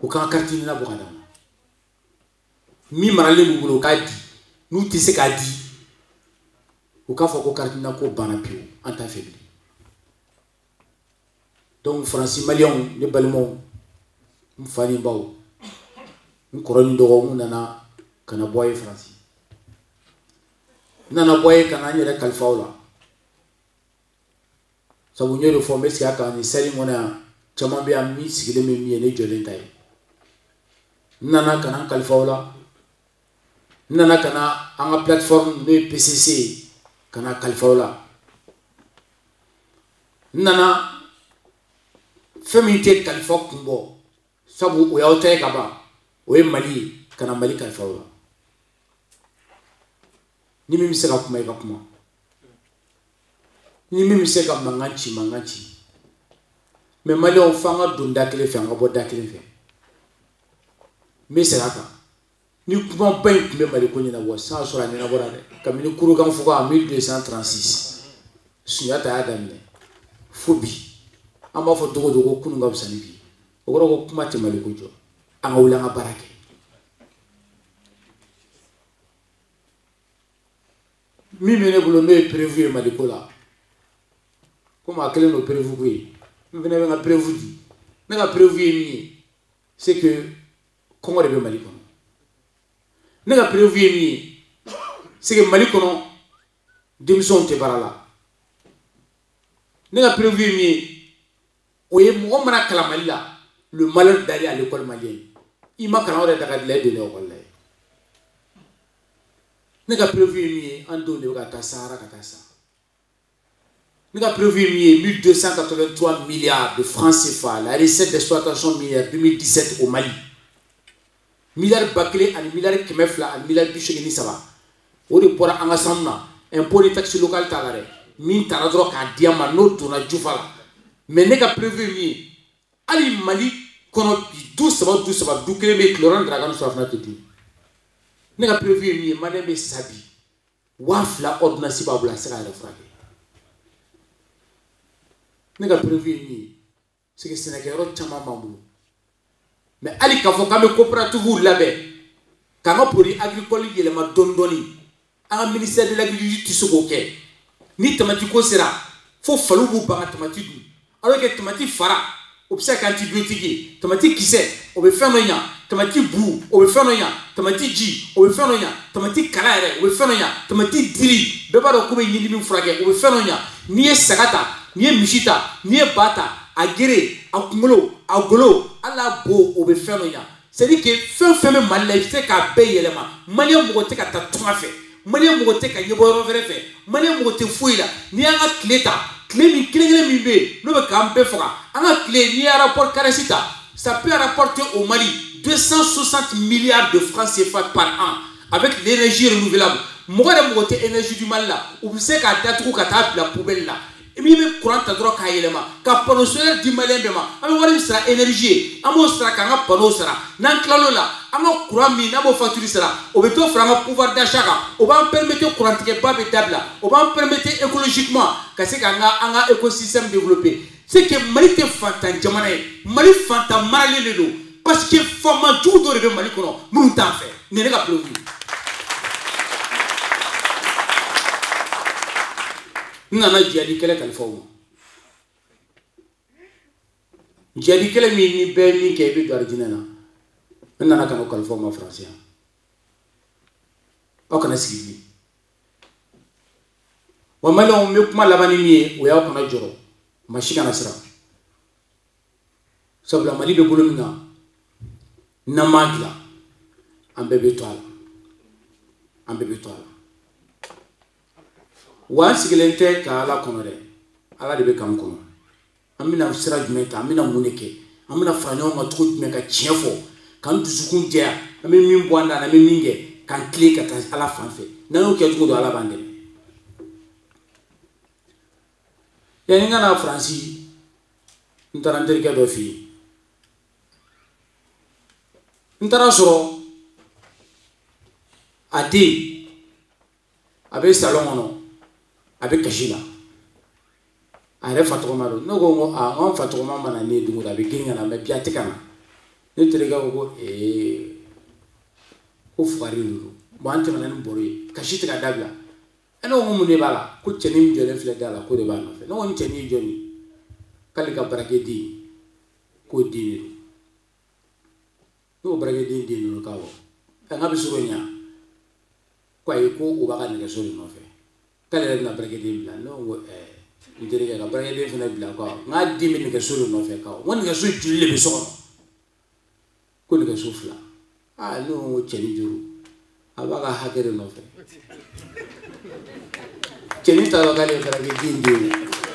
o kan kartini na bokada mi marale bu bulo ka di nu ti se ka di o ka fo ko kartina ko bana piu anta febli donc français malien de balmo mfani bawo nkoroni ndo mu nana kana boy français nana boy kana nyere kalfaula sabu nyoro fo mesi aka ni sali mona chama be ami sigile me mi ne jole tay nana kana kalfaula nana kana anga plateforme de PCC kana kalfaula nana femite kalfa kumbo sabu o yawta kaba o mali kana mali kalfaula ni mimi sera kuma ka kuma ni mimi se ka manganchi me mali on fanga dunda kele fe ngabo da kele fe me sera ka ni kuma bain kumbe mali ko ni na wo sa so ra ni na bora de kamini kuru kan fuko a 1236 suyata adam ne fobi amba fo dogo kunu ngab sanibi ogoro ko kuma te mali ko jo anga wula nga barake mi mene bulo me prévu mali ko la comme à quel no prévu ko mi mene nga prévu di nga prévu mi c'est que Congo de mali ko nga prévu mi c'est que mali ko no démission te barala nga prévu mi oye mo mara kala malila le malheur d'aller à l'école malienne il m'a quand on est dans l'aide de l'école n'est-ce prévu en don de Sahara Katasa n'est-ce prévu 1283 milliards de francs CFA la recette d'exploitation minière 2017 au Mali milliards bâclés à milliards kemefla à milliards bichegeni saba au de pour un ensemble impôt de taxe locale talare min taradro ka diama no tona jufala mais n'est-ce prévu ali Mali kono doucement du kele chlorant dragon safna te di ne ka prévu mi madame sabi wafla ordonnance babula sera la frappe ne ka prévu mi c'est que Sénégal ro chama mambu mais ali ka fo ka coopérative labé ka ma produit agricole yele ma dondoni en ministère de l'agriculture tisokoke ni tamati ko sera fo falu bu ba tamati du alors que tamati fara obsèque antibiotique tomati kisse o be fenonya tomati bu o be fenonya tomati ji o be fenonya tomati kalare o be fenonya tomati diri be ba do ko be yindi mi frage o be fenonya ni sagata ni mishita ni bata agere akumulo agolo ala bo o be fenonya c'est dit que femme malais c'est ka be yelema malien mo te ka ta tuma fe malien mo te ka yebo vere fe malien mo te fuila ni anga kleta Clé mi be no be kampe foka anga clé ni rapport Karesita ça peut rapporter au Mali 260 milliards de francs CFA par an avec l'énergie renouvelable mo ga mo te énergie du Mali là ou c'est ka datu ka ta la poubelle là et mi be courant ta droit ka yelema ka panneau solaire du Mali bema am wala sera énergie amo sera ka nga panneau sera nan klalo là anga courant mi na mo facture sera o be to franga pouvoir d'achat o va permettre courant ke ba be tabla o va permettre écologiquement ka se ka nga anga écosystème développé c'est que Mali te fantan jamana Mali fantan marale le do parce que fama ju do re Mali kono mun ta fait ne ka prévu nana jadi kele kalfawo jadi kele mi be mi ke be gardinana nana kan kalfawo français o kana sigi wa malo me kuma labani mi o ya kana joro mashika na sira sabla Mali be bolo mina na magla ambe betwala wa sigilente ka ala kono de ala de be kam kono amina sira jumenta amina muneke amina fanyo ma to jumeka chiefo kan dusukun je ami min bwanda na mi minge kan clique ta ala fanfe nanu ke tugo do ala bande ya ninga na franci ntarandere ke do fi ntara soro adi abe salon ono avec Kachila. A refait trop mal. Nous avons fait trop mal. Nous avons fait trop mal. ne terega ko ko fugari lulu mo ante manan bori kashiti ka dabla eno mo ne bala ko cheni mi jole fle dala ko de ba no fe no won cheni joni kali ka barake di ko di no barake di no ka wo nga bisuro nya ko ay ko o ba ka ne so no fe kali na barake di bla no wo ndere ga barake di fe na bla ko nga di mi ne so no fe ka won ga so julle be so ko ne ga so fla no wo cheni juru abaga hakere no fe cheni ta kali barake di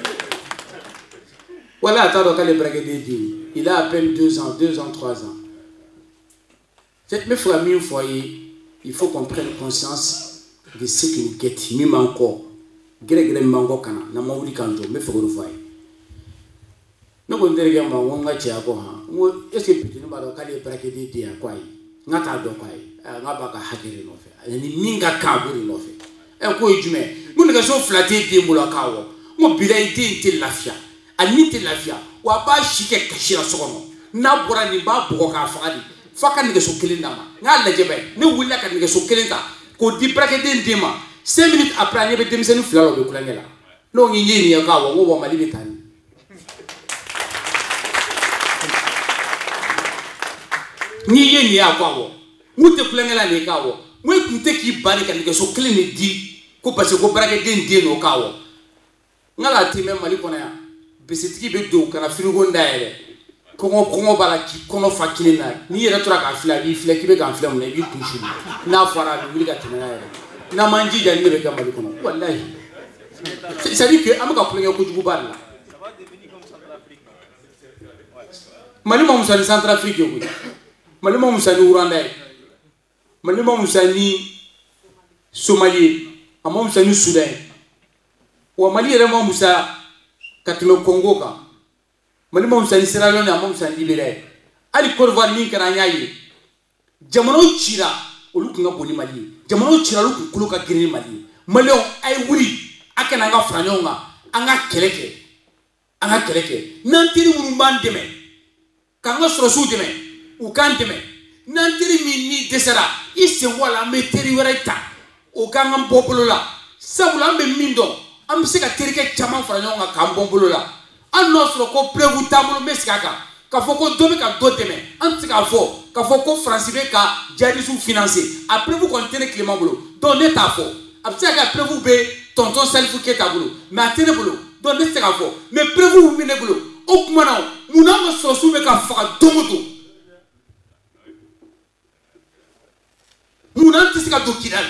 voilà, attends, quand les braguets dit, il a à peine 2 ans, 3 ans. Mes frères, mille fois, il faut qu'on prenne conscience de ce qui nous guette, même encore. Gré mango kana, na mauli kanjo, mes frères, vous voyez. Nous, on dirait que on va tirer à quoi. Est-ce que tu n'as pas les braguets dit à quoi? N'a pas de quoi. N'a pas qu'à hacker no fait. Il y a une minga kaburi no fait. Et quoi, tu mets? Nous, nous sommes flattés de moulakawa. Mon bilan était lafia. Anite lafia wa ba shike kashira sokono na bora ni ba bugo ka fadi faka ni so kelin dama nga la jebe ne wula ka ni so kelin ta ko di brake den dema 5 minutes après ni be demiseni fulalo be kulangela no ngi ni ya ka wo mali bitani ni ye ni ya kwa wo mute kulangela ni ka wo mo kunte ki bari ka ni so kelin ni di ko parce ko brake den de no ka wo ngala time mali kona ya besitiki be do kana frigo ndaere kongo bala ki kono fakilina ni yera tora ka fila bi fila ki be kan fila mun bi kushi na fara bi wili ka tinana yere na manji ja ni be ka mali kono wallahi c'est dire que amaka plenge ko jugu barla mali mo musani Centrafrique ko mali mo musani Rwanda mali mo musani Somalie amo musani Sudan wa mali yera mo musa katilo Congo ka mali mo musani Sierra Leone mo musani Liberia ali Côte d'Ivoire min kana nyaayi jamono chira olu kunga boni mali jamono chira lu kulo ka gini mali malio ay wuri akana nga franyonga anga keleke nantiri murumban deme kanga sorosu deme ukan deme nantiri minni desara ise wala meteri wereta o kanga mbobolola sabula mbe mindo am se ka terike chama franyonga ka mbobolola an no soro ko prevu tamulo meskaka ka foko dobe ka doteme an se ka foko francibe ka jarisu financer après vous contenez Clément Bolo donc ne ta fo après ka prevu be tonton Salifou Keita bolo mais atene bolo donc ne se ka fo mais prevu vous mine bolo o kuma na munanga sosu be ka faka domoto munante se ka dokidal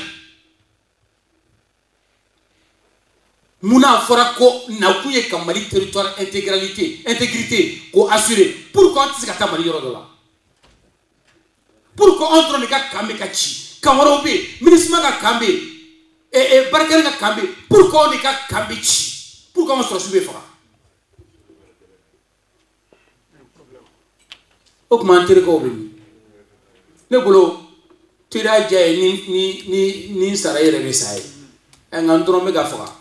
Mouna fera ko na kuye ka Mali territoire intégrité ko assurer pourquoi tu ka ta Mali yoro dola pourquoi on drone ka kambe ka chi kamaro be ministre ka kambe barkere ka kambe pourquoi on ka kambe chi pourquoi on se retrouve fera augmenter ko be ne bolo tira jay ni saray rebe say en drone me ka fera.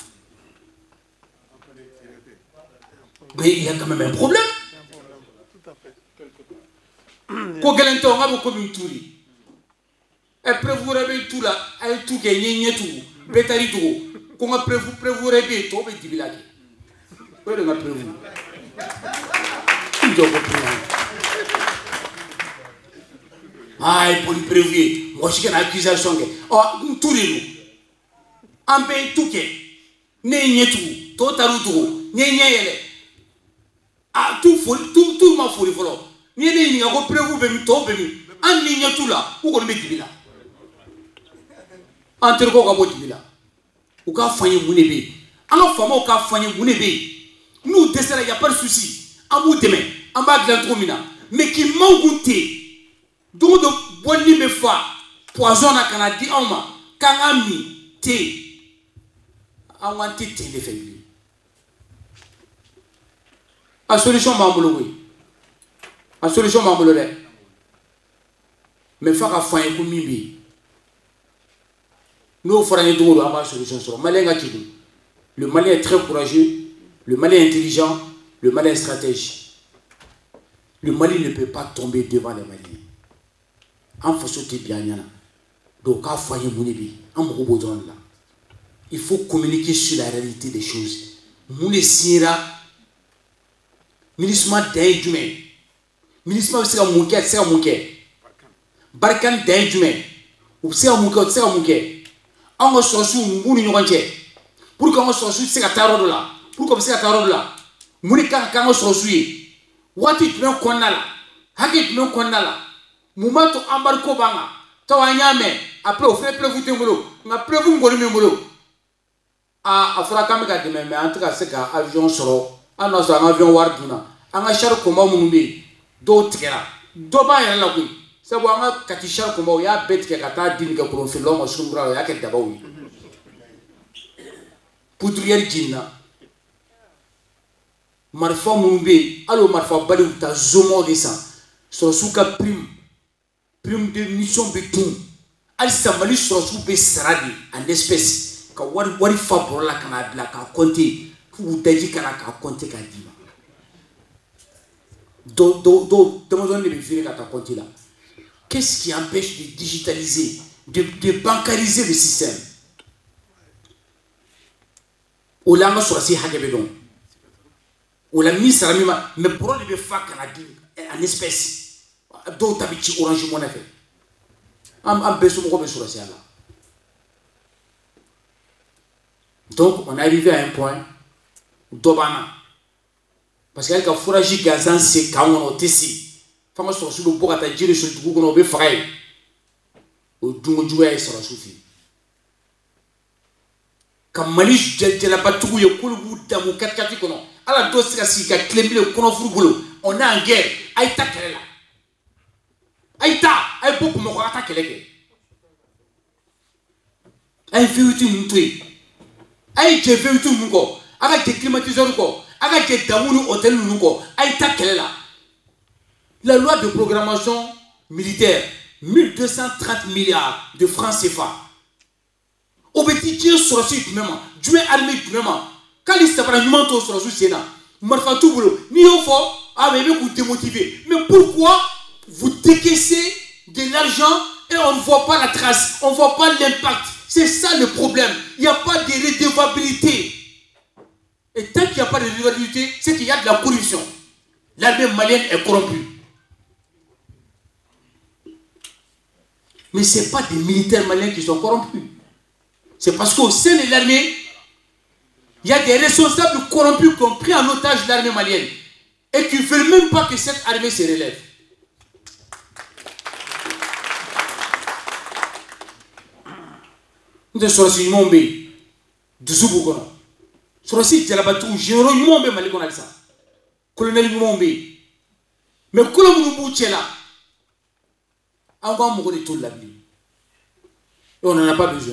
Mais il y a quand même un problème. Ko gelento ngabo ko minturi. E prévu rebe tout là, ay tout ke nyenye tout, betari tout. Ko nga prévu rebe to be dibilaki. Ko de nga prévu. Ndo ko prévu. Ay pour prévu, moi je que accusation ke. Oh, nturi no. Ambe tout ke. Nyenye tout, to taru tout, nyenye yele. Ah, tout ma folie, voilà. N'y a pas prévu, mais tout, en ligne tout là, où on met du là. En terre, on va dire là. Ou qu'à faire une mounébé. En femme, on va faire une mounébé. Nous, il n'y a pas de souci. En bout de main, en bas de l'entromina. Mais qui m'a goûté. Donc, de bonne me fa. Poison à Canadi, en ma. Kangami, thé. En wanté, thé, les faits. La solution m'embolo oui. La solution m'embolo là. Mais faut qu'à faire un coup mimbi. Nous ferons un tour de la solution sur le Malien. Le Malien est très courageux, le Malien est intelligent, le Malien est stratège. Le Mali ne peut pas tomber devant les Maliens. En faisant des bien, donc à foyer Mounibi, en Moubodon là. Il faut communiquer sur la réalité des choses. Mouni Sira, ministre d'Aïdjumé, ministre de Mouké, c'est un Mouké. Barkan d'Aïdjumé, ou c'est un Mouké, c'est un Mouké. On se retrouve Mouni Nouranché. Pour qu'on se retrouve, c'est à Tarod là. Pour qu'on se retrouve là. Mouni quand se retrouve. Wati tume konna la haki tume konna la mumato embarco banga tawanyame après au fait prévu tengolo nga prévu ngolo memolo afra kamika de mais en tout cas c'est ka avion soro ana so avion warduna anga char ko mamumbe do tigera do ba ya la ku sabo anga kati char ko mo ya bet ke kata din ka ko filo mo sumbra ya ke dabawi poudrière jinna marfa mumbe allo marfa bali ta zomo de ça sur souka prime de mission betum al samali sur soupe saradi en espèce ka wari fa la kana bla ka compter fu daji kana ka compter ka dima do demandons de vérifier ka compter là. Qu'est-ce qui empêche de digitaliser, de bancariser le système? Au lama sur si hagebedon ou la mise à la même, mais pour les faire en espèce, d'autres habitudes orange mon effet. En besoin de sur la. Donc, on est arrivé à un point, d'Obama. Parce qu'il y a un fourrage gazan, c'est quand on est ici. Fama sur le bois à dire sur le Google, on est frais. Au Dungoué sur la souffle. Comme Malish de la patrouille, au Koulou d'Amou 4 kono. À la dose si ka clémé le kono boulot. On est en guerre. Aïta Kelela. Aïta, aïe beaucoup mon rata Keleke. Aïe vérité moutoué. Aïe j'ai vérité mouko. Aïe j'ai climatiseur mouko. Aïe j'ai damouni hôtel mouko. Aïta Kelela. La loi de programmation militaire, 1230 milliards de francs CFA. Au petit tir sur le site même, Dieu armé même. Quand il s'est vraiment manteau sur le site, Marfa tout boulot, ni au fond, mais vous démotiver. Mais pourquoi vous décaissez de l'argent et on ne voit pas la trace, on ne voit pas l'impact? C'est ça le problème. Il n'y a pas de redevabilité. Et tant qu'il n'y a pas de redevabilité, c'est qu'il y a de la corruption. L'armée malienne est corrompue. Mais ce n'est pas des militaires maliens qui sont corrompus. C'est parce qu'au sein de l'armée, il y a des responsables corrompus qui ont pris en otage l'armée malienne et qui ne veulent même pas que cette armée se relève. Nous sommes sur le monde de Zouboukono. Sur le site de la bataille, général Moumbe Malikonalisa. Colonel Moumbe. Mais Colonel Moumbe là, on va mourir de tout la vie. Et on n'en a pas besoin.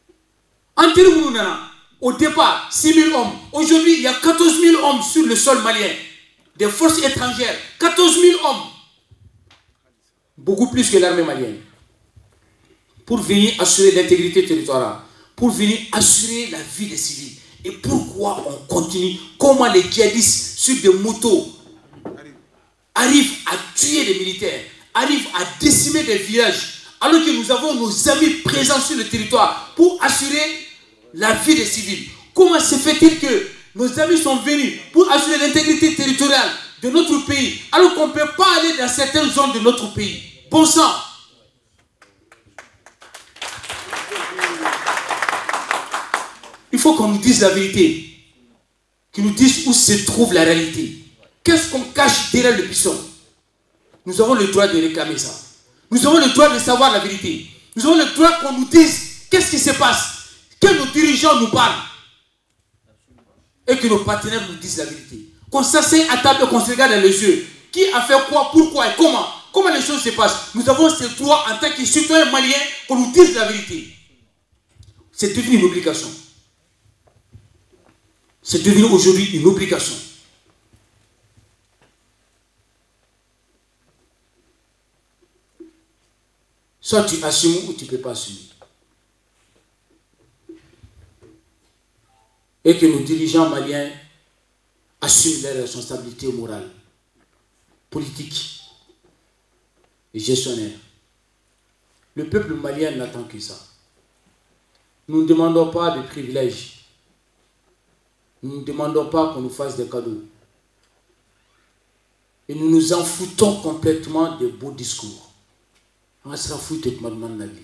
Au départ, 6 000 hommes. Aujourd'hui, il y a 14 000 hommes sur le sol malien. Des forces étrangères. 14 000 hommes. Beaucoup plus que l'armée malienne. Pour venir assurer l'intégrité territoriale. Pour venir assurer la vie des civils. Et pourquoi on continue? Comment les djihadistes sur des motos arrivent à tuer les militaires, arrivent à décimer des villages, alors que nous avons nos amis présents sur le territoire pour assurer la vie des civils? Comment se fait-il que nos amis sont venus pour assurer l'intégrité territoriale de notre pays, alors qu'on ne peut pas aller dans certaines zones de notre pays? Bon sang! Il faut qu'on nous dise la vérité, qu'ils nous disent où se trouve la réalité. Qu'est-ce qu'on cache derrière le buisson? Nous avons le droit de réclamer ça. Nous avons le droit de savoir la vérité. Nous avons le droit qu'on nous dise qu'est-ce qui se passe, que nos dirigeants nous parlent et que nos partenaires nous disent la vérité. Qu'on s'assied à table et qu'on se regarde dans les yeux. Qui a fait quoi, pourquoi et comment? Comment les choses se passent? Nous avons ce droit en tant que citoyens maliens qu'on nous dise la vérité. C'est devenu une obligation. C'est devenu aujourd'hui une obligation. Soit tu assumes ou tu ne peux pas assumer. Et que nos dirigeants maliens assument leurs responsabilités morales. politiques et gestionnaires. Le peuple malien n'attend que ça. Nous ne demandons pas de privilèges. Nous ne demandons pas qu'on nous fasse des cadeaux. Et nous nous en foutons complètement des beaux discours. On se fout de la vie.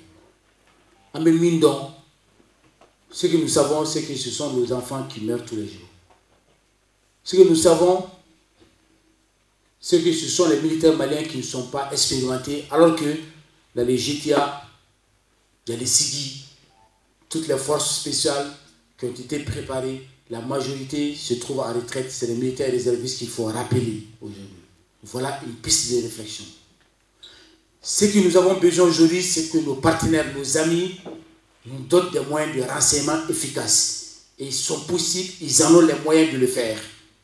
Ce que nous savons, c'est que ce sont nos enfants qui meurent tous les jours. Ce que nous savons, c'est que ce sont les militaires maliens qui ne sont pas expérimentés, alors que dans les GTA, il y a les SIGI, toutes les forces spéciales qui ont été préparées, la majorité se trouve en retraite. C'est les militaires réservistes qu'il faut rappeler aujourd'hui. Voilà une piste de réflexion. Ce que nous avons besoin aujourd'hui, c'est que nos partenaires, nos amis, nous donnent des moyens de renseignement efficaces. Et ils sont possibles, ils en ont les moyens de le faire.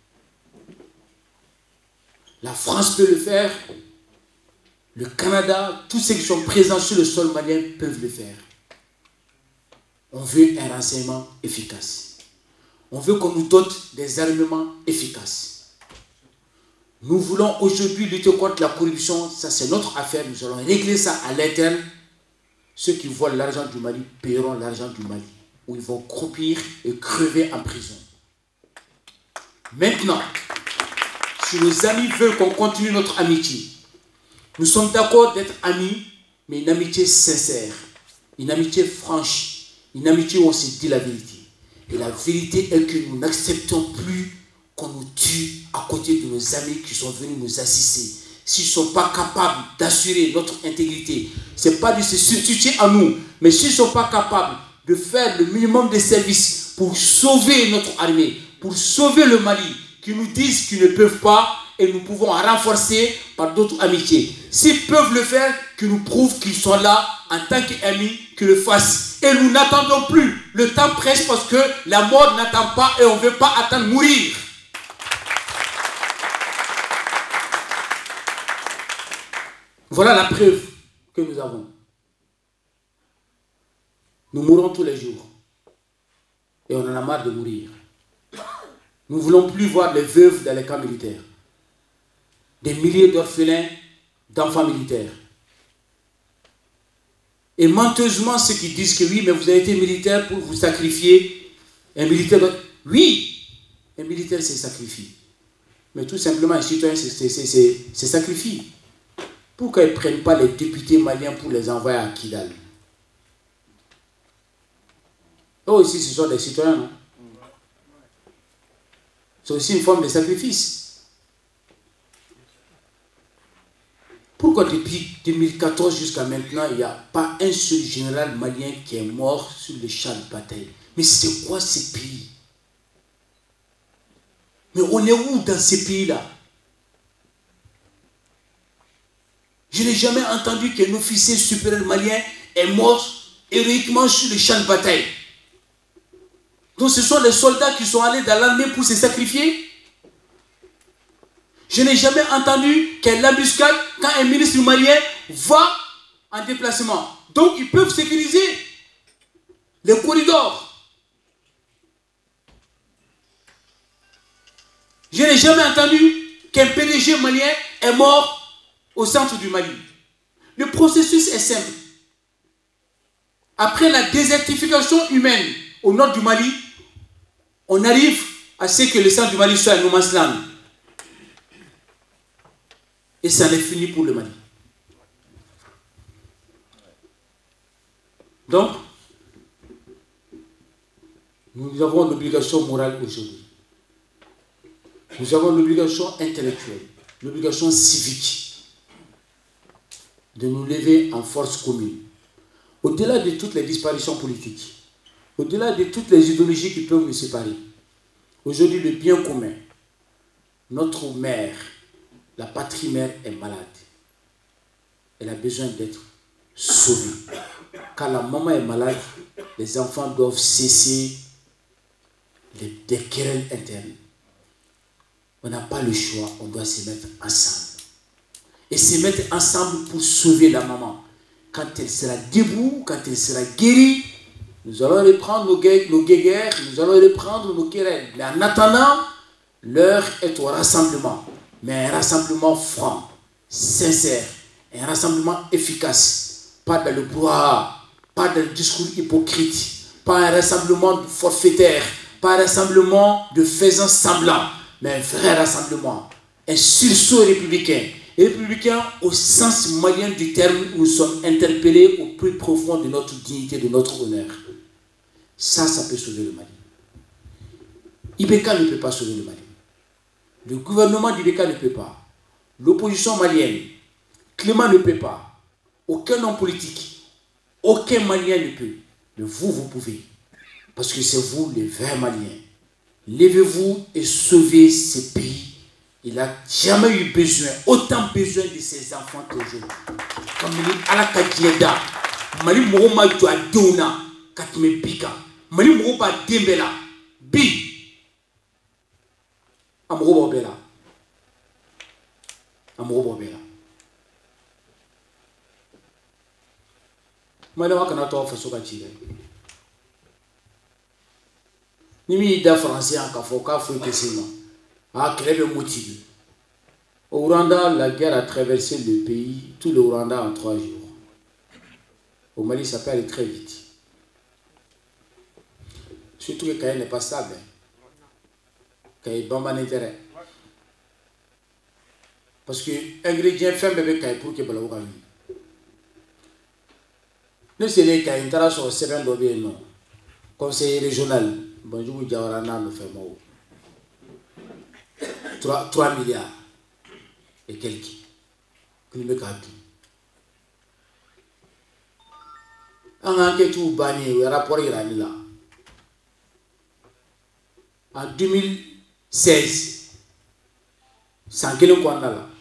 La France peut le faire, le Canada, tous ceux qui sont présents sur le sol malien peuvent le faire. On veut un renseignement efficace. On veut qu'on nous dote des armements efficaces. Nous voulons aujourd'hui lutter contre la corruption, ça c'est notre affaire, nous allons régler ça à l'interne. Ceux qui volent l'argent du Mali paieront l'argent du Mali, où ils vont croupir et crever en prison. Maintenant, si nos amis veulent qu'on continue notre amitié, nous sommes d'accord d'être amis, mais une amitié sincère, une amitié franche, une amitié où on se dit la vérité. Et la vérité est que nous n'acceptons plus qu'on nous tue à côté de nos amis qui sont venus nous assister. S'ils ne sont pas capables d'assurer notre intégrité, ce n'est pas de se substituer à nous, mais s'ils ne sont pas capables de faire le minimum de services pour sauver notre armée, pour sauver le Mali, qui nous disent qu'ils ne peuvent pas, et nous pouvons renforcer par d'autres amitiés. S'ils peuvent le faire, qu'ils nous prouvent qu'ils sont là en tant qu'amis, qu'ils le fassent. Et nous n'attendons plus. Le temps presse parce que la mort n'attend pas et on ne veut pas attendre mourir. Voilà la preuve que nous avons. Nous mourons tous les jours. Et on en a marre de mourir. Nous ne voulons plus voir les veuves dans les camps militaires. Des milliers d'orphelins, d'enfants militaires. Et menteusement, ceux qui disent que oui, mais vous avez été militaire pour vous sacrifier. Un militaire, oui, un militaire se sacrifie. Mais tout simplement, un citoyen se sacrifie. Pourquoi ils ne prennent pas les députés maliens pour les envoyer à Kidal? Eux aussi, ce sont des citoyens, non? C'est aussi une forme de sacrifice. Pourquoi depuis 2014 jusqu'à maintenant, il n'y a pas un seul général malien qui est mort sur le champ de bataille? Mais c'est quoi ces pays? Mais on est où dans ces pays-là? Je n'ai jamais entendu qu'un officier supérieur malien est mort héroïquement sur le champ de bataille. Donc ce sont les soldats qui sont allés dans l'armée pour se sacrifier. Je n'ai jamais entendu qu'un embuscade quand un ministre malien va en déplacement. Donc ils peuvent sécuriser les corridors. Je n'ai jamais entendu qu'un PDG malien est mort au centre du Mali. Le processus est simple. Après la désertification humaine au nord du Mali, on arrive à ce que le centre du Mali soit un no man's land. Et ça en est fini pour le Mali. Donc, nous avons l'obligation morale aujourd'hui. Nous avons l'obligation intellectuelle, l'obligation civique de nous lever en force commune. Au-delà de toutes les disparitions politiques, au-delà de toutes les idéologies qui peuvent nous séparer, aujourd'hui le bien commun, notre mère, la patrie mère est malade. Elle a besoin d'être sauvée. Quand la maman est malade, les enfants doivent cesser des querelles internes. On n'a pas le choix, on doit se mettre ensemble. Et se mettre ensemble pour sauver la maman. Quand elle sera debout, quand elle sera guérie, nous allons reprendre nos guéguerres, nous allons reprendre nos querelles. Mais en attendant, l'heure est au rassemblement. mais un rassemblement franc, sincère, un rassemblement efficace, pas dans le brouhaha, pas dans le discours hypocrite, pas un rassemblement forfaitaire, pas un rassemblement de faisant semblant, mais un vrai rassemblement, un sursaut républicain. Républicain au sens malien du terme où nous sommes interpellés au plus profond de notre dignité, de notre honneur. Ça peut sauver le Mali. Ibeka ne peut pas sauver le Mali. Le gouvernement d'Ibeka ne peut pas. L'opposition malienne, Clément ne peut pas. Aucun homme politique, aucun Malien ne peut. Mais vous pouvez. Parce que c'est vous, les vrais Maliens. Levez-vous et sauvez ce pays. Il n'a jamais eu besoin, autant besoin de ses enfants qu'aujourd'hui. Comme il dit à la Kadieda, Mali Mouma Djoa Dona, Katme Bika, Mali Mouma Dembela, Bi, Amro Bela. Amro Bela. Mali Wakanato Fasoka Chile. Nimi da français en Kafoka, Fouetesima. A créé le motif. Au Rwanda, la guerre a traversé le pays, tout le Rwanda en 3 jours. Au Mali, ça peut aller très vite. Surtout que Kaye n'est pas stable. Kaye bamba n'intérêt. Parce que ingrédient fait bébé Kaye pour que Bala Ouga vie. Ne c'est les Kaye, il y a sur 7 dossiers, non. Conseiller régional, bonjour, Diawarana, me fait mot. 3 milliards et quelques. En enquête ou banni, rapport iranien. En 2016, sans quel qu'on a là.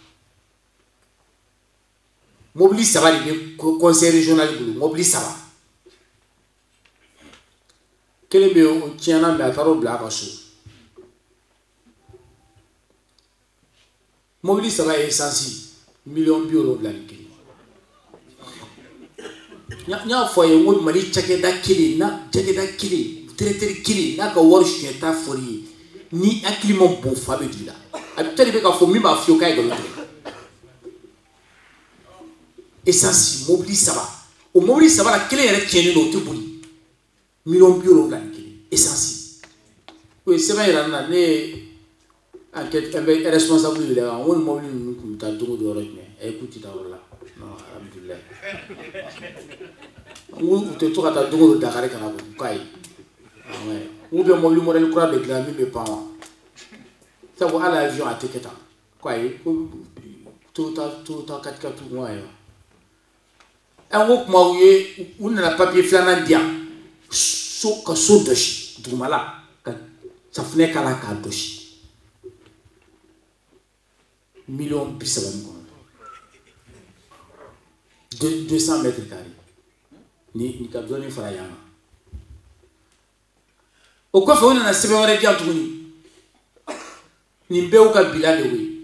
Mobilise ça va, le conseil régional, mobilise ça va. Quel est le tien à mettre au blague à chaud? Mobilise ça va être sensible. Millions d'euros de l'année. Nya foye wo mali chakeda kili na chakeda kili traiter kili na ka wor cheta fori ni akilimo bon fabe dila abitali be ka fo mi ba fio kay galo essence mobilise ça va o mobilise ça va la kili yere tieni no to buri millions d'euros de l'année essence oui c'est vrai là né enquête responsable de la on mobile nous ta dongo do rek écoute ta wala non alhamdulillah ou te toka ta dongo do Dakar kana ko kai ouais ou bien mobile modèle croix de glami mes parents ça va à l'avion à Teketa kai tout ta 4 tout moi un wok mawye ou na papier flanandia so ka so doshi dumala ka ça fne kala ka doshi millions bisa ba ko 200 mètres carrés ni ka doni fara yana o ko fa wona na sebe wala jantu ni mbew ka bilale we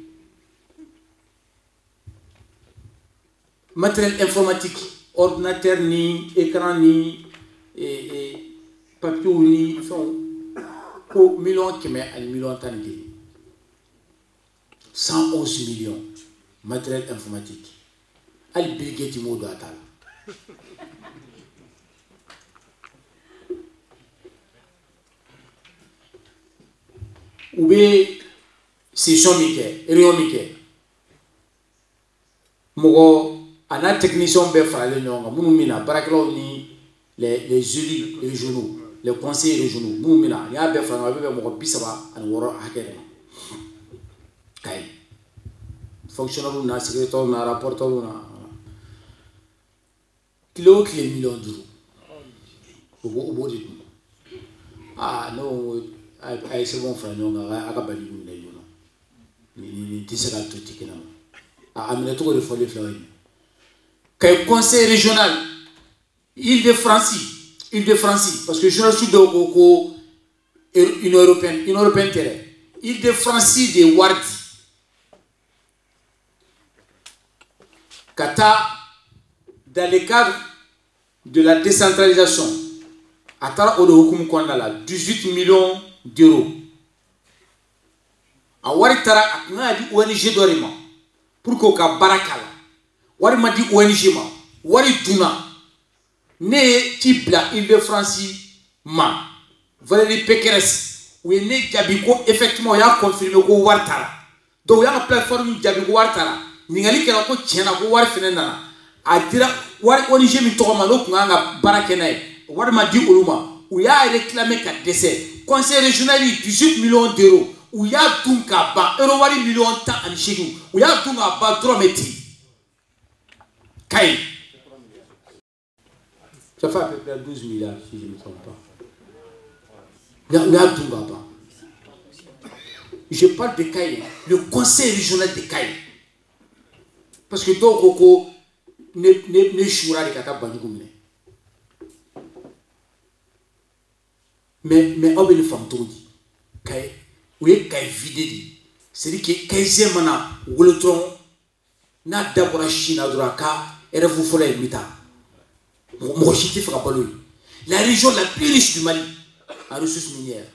matériel informatique ordinateur ni écran ni papier ni ko millions qui met à millions tangi 111 millions matériel informatique al bilgeti modo atal oubé session mike réunion mike mogo ana technicien be farale nyonga munu mina barakelo ni les élus régionaux les conseillers régionaux munu mina ya be farale be mogo bisaba an woro hakere kay fonctionnaire na secrétaire na rapporteur na kilo millions d'euros au bout de ah non ay c'est bon frère non aga bali ni yo ni tisera tout tikina ah amina to de folie fleur kay conseil régional Île-de-France parce que je suis de Oko une européenne terre Île-de-France de Wardi Kata dans le cadre de la décentralisation à Tara Odohukum Kwanala 18 millions d'euros a wari tara a di ONG dorima pour que ka barakala wari ma di ONG ma wari duna ne ci bla Île-de-France ma Valérie Pécresse ou ne jabi ko effectivement ya confirmer ko wari tara donc ya plateforme jabi ko wari tara ningali kala ko tiena ko wari fenena a dira wari ONG mi to ma no kunga barakena wari ma di oluma où il y a réclamé qu'à décès. Conseil régional, 18 millions d'euros. Où il y a tout qu'à bas, €1 million de temps en Chine. Où il y a tout qu'à bas, 3 mètres. Kaï. Ça fait à peu près 12 milliards, si je ne me trompe pas. Il y a tout qu'à bas. Je parle de Kaï, le conseil régional de Kaï. Parce que toi, Coco, ne choura de Kata Banikoumine. Mais on veut le faire tout dit. Où est Kaï vidé. C'est-à-dire que Kaï mana ou le tronc n'a d'abord à Chine à Duraka et vous ferez le mita. Mon chité fera pas lui. La région la plus riche du Mali en ressources minières.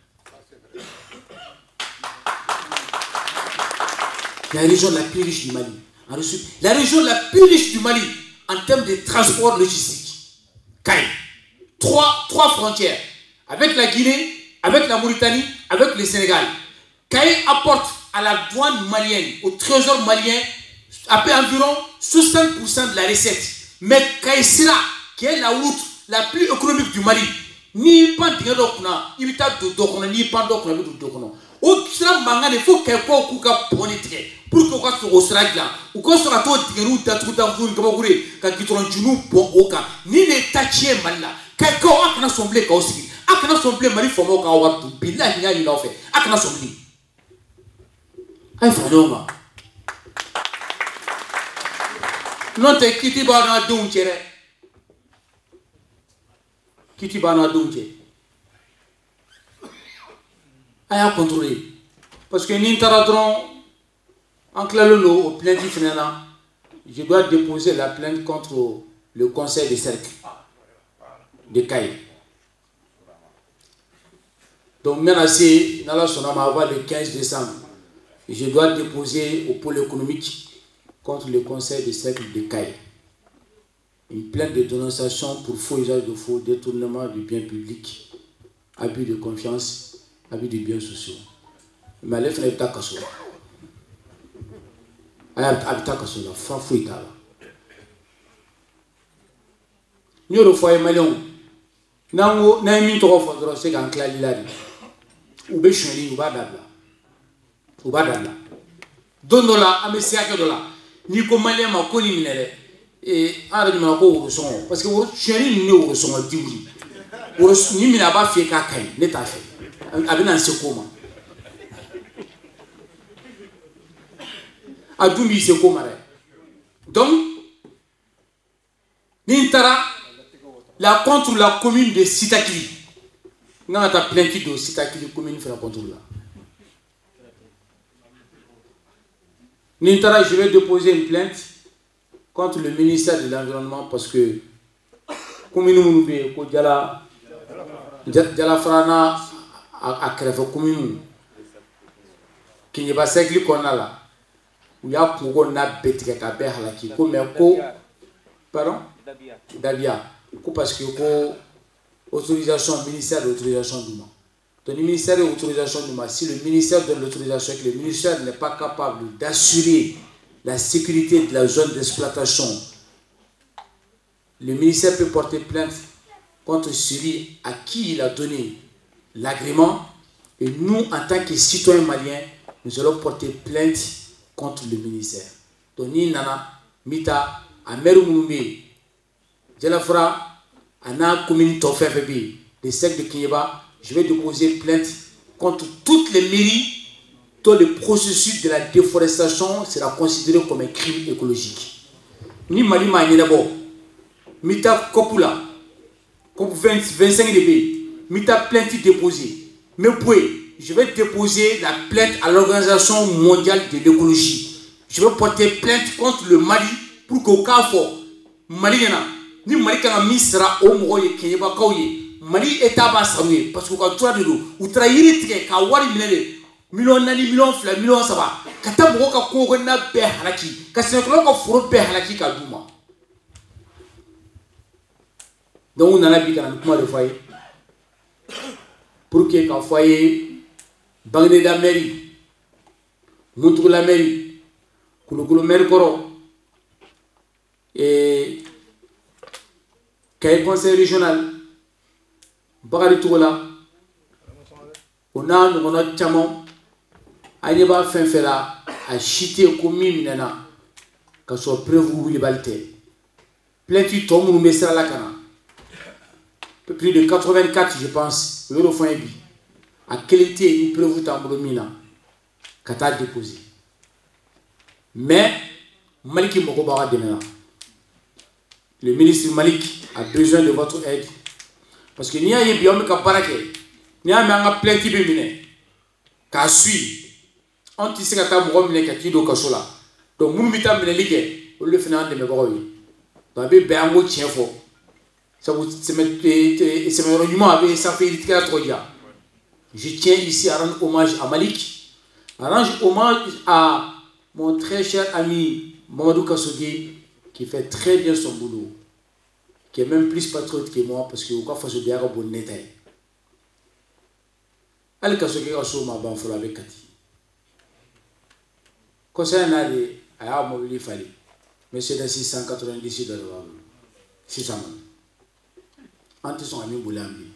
La région la plus riche du Mali en ressources. La région la plus riche du Mali en termes de transport logistique. Kaï. Trois frontières. Avec la Guinée, avec la Mauritanie, avec le Sénégal. Kaï apporte à la douane malienne, au trésor malien, environ 60% de la recette. Mais Kaï Sira, qui est la route la plus économique du Mali, ni pas de dokuna, il y a dokuna, ni pas dokuna, ni dokuna. Au Sira Mangane, il faut qu'elle soit au Kouka Bonnetre, pour que soit au Sira là, ou qu'on soit au Tigou, Tatoutamboun, Kabagouré, Kakitron Junou, Bon Oka, ni les Tachie Mala, quelqu'un a assemblé aussi. Akana somble mari fomo ka watu billahi ya ila fait akana somble ay fanoma non te kiti bana dunjere kiti bana dunje aya contrôler parce que ni taradron en clalo au plaintif nana je dois déposer la plainte contre le conseil de cercle de Kaï. Donc maintenant c'est dans la sonama avant le 15 décembre. Je dois déposer au pôle économique contre le conseil de cercle de Kaï une plainte de dénonciation pour faux usage de faux, détournement du bien public, abus de confiance, abus de biens sociaux. Mais les frères n'habitent qu'à cela. Habitent qu'à cela, fafouille là. Nous le foyer malien. Nango na mi to fo dro se kan klali ladi ube shweli uba dabla dondola amesia ke dola ni ko malien ma ko ni minere e ara ni ma ko wuro son parce que wuro shweli ni wuro son diwuri wuro ni mina ba fie ka kai ne ta fe abina se koma adumi se koma re donc ni tara la contre la commune de Sitakili. Nous avons plainte de Sitakili, commune fait la contre là. Nintara, je vais déposer une plainte contre le ministère de l'Environnement parce que commune Mounoubé, Djala Frana a créé une commune qui n'est pas celle qu'on a là. Où il y a pour na bête qui a halaki comme pardon Dabia. Parce que l'autorisation, le ministère de l'autorisation du monde. Donc le ministère de l'autorisation du monde, si le ministère donne l'autorisation et que le ministère n'est pas capable d'assurer la sécurité de la zone d'exploitation, le ministère peut porter plainte contre celui à qui il a donné l'agrément et nous, en tant que citoyens maliens, nous allons porter plainte contre le ministère. Donc ni nana, mita, ameru mumbe, Djalafra, Anna commune Tofebebi, des sectes de Kinyeba, je vais déposer plainte contre toutes les mairies dont le processus de la déforestation sera considéré comme un crime écologique. Ni Mali Magnabo, Mita Kopula, COP 25 dB, Mita plainte déposée. Mais puis, je vais déposer la plainte à l'Organisation mondiale de l'écologie. Je vais porter plainte contre le Mali pour qu'au cas fort, Mali ni Mali kana misra o mo ye Kenya ba kawye Mali état ba samwe parce que ka tura de do ou trahiri tike ka wari minele million nani million fila million saba ka taa mɔgɔ ka kungo kɔnɔna bɛɛ halaki ka sɛnɛkɛlaw ka foro bɛɛ halaki ka d'u ma donc u nana bi ka na ni kuma de fɔ a ye pour que k'a fɔ a ye Bangineda mairie Muntugula mairie Kulukulu mairie kɔrɔ Kayi conseil régional Bakari Togola o n'a ɲɔgɔnna caman a ɲɛ b'a fɛn fɛn la a si tɛ yen ko min minɛna ka sɔrɔ preuve wulibali tɛ plainte tɔ minnu bɛ sira la ka na plus de 84 je pense o y'o fɔ an ye bi a kelen tɛ yen ni preuve t'an bolo min na ka taa déposer mais Maliki mago b'a ka dɛmɛ na le ministre Malik a besoin de votre aide parce que n'i y'a ye bi an bɛ ka baara kɛ n'i y'a mɛn an ka plainte bɛ minɛ k'a suivre an tɛ se ka taa mɔgɔ minɛ ka t'i don kaso la donc minnu bɛ taa minɛli kɛ olu de fana y'an dɛmɛbagaw ye donc a bɛ bɛn an k'o tiɲɛ fɔ sabu sɛmɛyɔrɔ ɲuman a bɛ sanfɛ yiritigɛla tɔgɔ diya je tiens ici à rendre hommage à Malik à rendre hommage à mon très cher ami Mamadou Kassogué qui fait très bien son boulot qui est même plus patriote que moi parce que au cas façon de bon neta ali Kassogué ka so ma ban fɔlɔ avec Kati conseil n'a de a y'a mobili fali mais c'est de 690 $. 600 000 an tɛ sɔn ka min boli an bi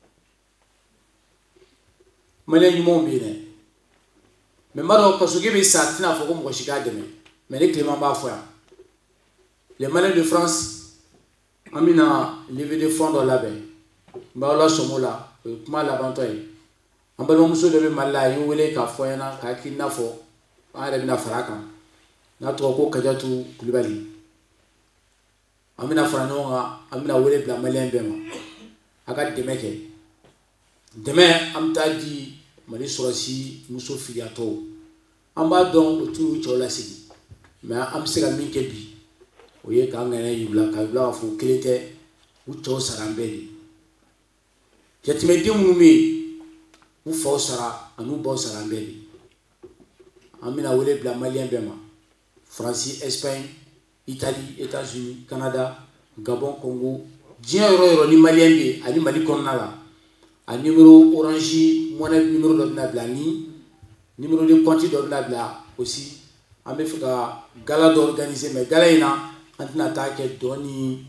maliyɛn ɲumanw bɛ yen dɛ mais n b'a dɔn Kassogué bɛ sa a tɛna fɔ ko mɔgɔ si k'a dɛmɛ mais ne Clément b'a fɔ yan les Maliens de France an bɛna levée de fonds dɔ labɛn n b'aw la sɔmɔ la o ye kuma labantɔ ye an balimamuso dɔ bɛ Mali la a y'o wele k'a fɔ ɲɛna k'a hakilina fɔ an yɛrɛ bɛna fara a kan n'a tɔgɔ ko Kadiatu Kulibali an bɛna fara ɲɔgɔn kan an bɛna wele bila Maliyɛn bɛɛ ma a ka dɛmɛ kɛ dɛmɛ an bɛ taa di Mali sɔrɔsi muso filiyatɔw an b'a dɔn o t'u cɛw lasigi mais an bɛ se ka min kɛ bi o ye k'an ŋɛnɛ yibila k'a yibila k'a fɔ kelen tɛ u cɛw sara an bɛɛ de yatimɛden minnu bɛ yen u faw sara ani u baw sara an bɛɛ de an bɛna wele bila Maliyɛn bɛɛ ma Faransi Espagne Italie États-Unis Canada Gabon Congo diɲɛ yɔrɔ yɔrɔ ni Maliyɛn bɛ yen ani Mali kɔnɔna la a numéro orange monnaie numéro dɔ bɛna bila ni numéro de compte dɔ bɛna bila aussi an bɛ fɛ ka gala dɔ organiser mais gala in na an tɛna taa kɛ dɔn ni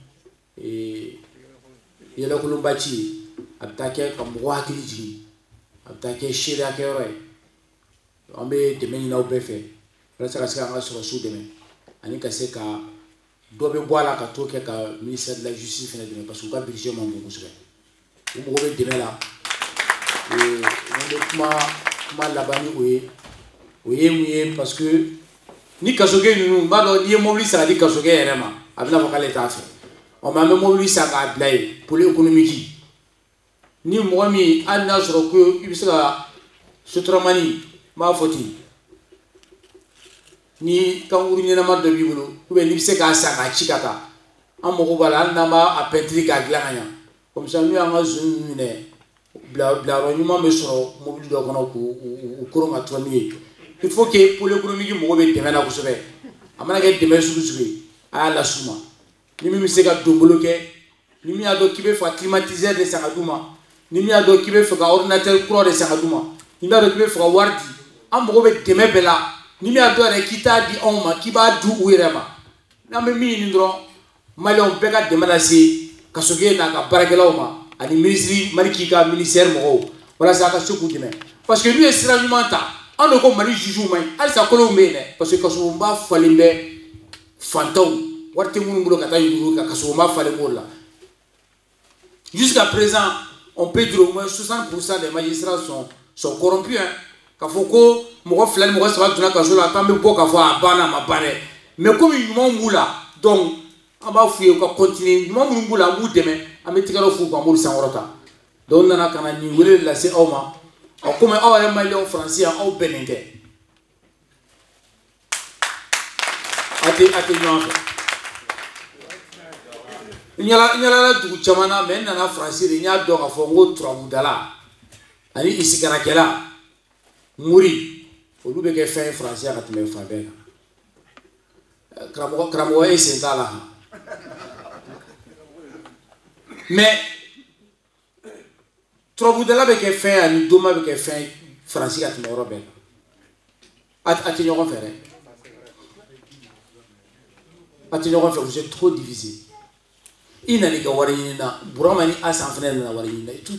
yɛlɛkolonba ci ye a bɛ taa kɛ ka mɔgɔ hakili jigin a bɛ taa kɛ seereya kɛyɔrɔ ye an bɛ dɛmɛ ɲini aw bɛɛ fɛ walasa ka se k'an ka sɔrɔsiw dɛmɛ ani ka se ka dɔ bɛ bɔ a la ka t'o kɛ ka ministère de la justice fana dɛmɛ parce que u ka budget man bon kosɛbɛ u mago bɛ dɛmɛ la an bɛ kuma laban ni o ye mun ye parce que ni Kassogué ninnu n b'a dɔn n'i ye mobili san ka di Kassogué yɛrɛ ma a bɛna fɔ k'ale t'a fɛ ɔ mais an bɛ mobili san k'a bila yen pôle économique ni mɔgɔ min hali n'a sɔrɔ ko i bɛ se ka sotaramani n b'a fɔ ten ni kankuru ɲɛnama dɔ b'i bolo ou bien n'i bɛ se k'a san k'a ci ka taa an mago b'a la hali n'an b'a pɛntiri k'a dilan ka ɲɛ comme ça n'u y'an ka zone minɛ bilayɔrɔ ɲuman bɛ sɔrɔ mobili dɔ kɔnɔ k'u koron ka tura n'u ye il faut que pôle économique mɔgɔ bɛ dɛmɛ na kosɛbɛ a mana kɛ dɛmɛ sugu sugu ye a y'a las'u ma ni min bɛ se ka donbolo kɛ ni min y'a dɔn k'i bɛ fɛ ka climatiseur de san ka d'u ma ni min y'a dɔn k'i bɛ fɛ ka ordinateur kura de san ka d'u ma ni min y'a dɔn k'i bɛ fɛ ka wari di an mago bɛ dɛmɛ bɛɛ la ni min y'a dɔn yɛrɛ k'i t'a di anw ma k'i b'a di u yɛrɛ ma n'an bɛ min ɲini dɔrɔn maliyɛnw bɛɛ ka dɛmɛ lase Kassogué n'a ka baarakɛlaw ma ani ministre Maliki ka ministère mɔgɔw walasa a ka se k'u dɛmɛ parce que n'u ye sira ɲuman ta an de ko Mali juges ma ɲi halisa kolonw bɛ yen dɛ parce que Kassogoba falen bɛ fantanw wari tɛ minnu bolo ka taa yugu ka Kassogoba falen b'o la jusqu'à présent on peut dire au moins 60% des magistrats sont corrompus k'a fɔ ko mɔgɔ fila ni mɔgɔ saba donna kaso la k'an bɛ bɔ k'a fɔ a banna a ma ban dɛ mais comme ɲumanw b'u la donc an b'a f'u ye u ka continuer ɲuman minnu b'u la an b'u dɛmɛ an bɛ tigɛlaw f'u k'an b'olu sankɔrɔta donc n nana ka na nin wele lase aw ma komi aw yɛrɛ maliyɛnw faransi yan aw bɛɛ nin kɛ a tɛ ɲɔgɔn fɛ n yalala dugu caman na mais n nana faransi de n y'a dɔn k'a fɔ n ko turabudala ani isikarakɛla Mouri, au lieu de faire français, à te mettre faire. Cramoé, c'est ça là. Mais, trop vous de là, avec fait un dommage avec fait français, à te mettre bien. Attention, faire. Attention, faire, vous êtes trop divisés. Il n'a pas de temps, Bouramani a sans frère n'a pas de temps.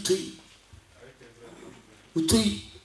Tout.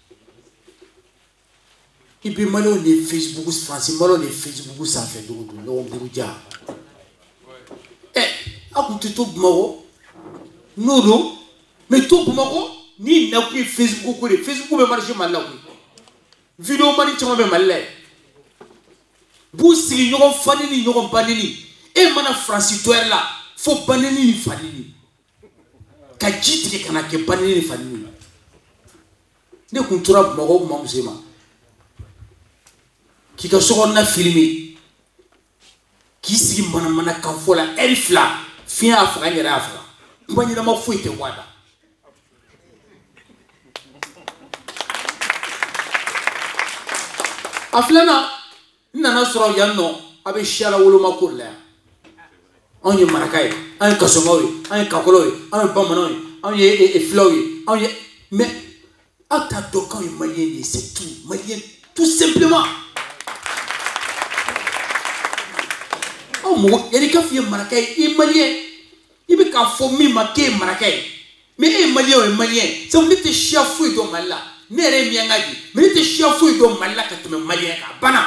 Il peut mal au Facebook français, mal au Facebook sans faire de l'eau bourgeois. Eh, à côté de tout Maro, non, mais tout Maro, ni n'a plus Facebook, Facebook va marcher mal là. Vidéo manichement mal là. Boussi, nous avons fanini, nous avons banini. Et mana francitoire là, faut banini ni fanini. Kajit qui kana ke banini ni fanini. Ne kuntura Maro mamzema. Qui ka sokon na filmé qui si mana kanfola elfla fin afra nyara afra mbani na mafuite wada aflana nana soro yanno abe shala wolo makolla onye marakai an kasomawi an kakolowi an bamanowi an ye flowi an ye mais ata dokan malien c'est tout malien tout simplement. Il y a des filles marquées, il est malien. Il y a des familles marquées, marquées. Mais il est malien, il est malien. Ça veut dire que tu es fouillé dans mal là. Mais tu es fouillé dans mal là quand tu es malien. Bana.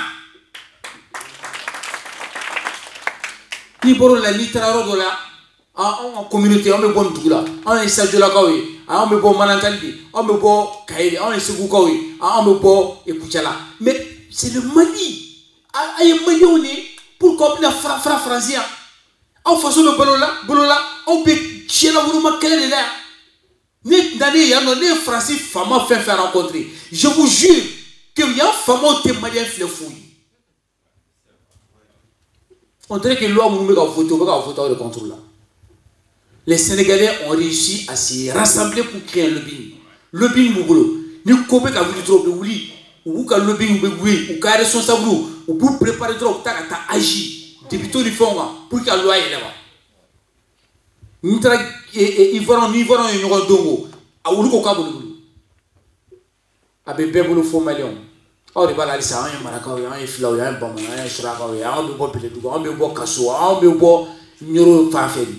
Ni pour la littérature là, en communauté, on est bon tout là. On est sage là, on est bon manantali, on est bon kaïli, on est segoukawi, on est bon écoutala. Mais c'est le Mali. Il est malien, on est. Pour qu'on ait fra français, en faisant le bolola, on peut chier la boulot quelle est là. Ni d'année, il y a un français femme fait faire rencontrer. Je vous jure qu'il y a un femme qui est malien fait fouille. On dirait que l'homme nous met en photo de contrôle là. Les Sénégalais ont réussi à se rassembler pour créer un lobbying. Lobbying Mougolo. Nous coupons qu'à vous trop de oui. Ou qu'à lobbying ou qu'à responsable ou pour préparer trop que tu as agi depuis tout le fond pour que la loi est là-bas. Nous avons une dongo à Oulouko Kaboulou. À Bébé Boulou Fomalion. Oh, les balades, ça, un Marakawi, un Flau, un Bamana, un Shrakawi, un Bébo Pélédou, un Bébo Kasso, un Bébo Nuro Fafeli.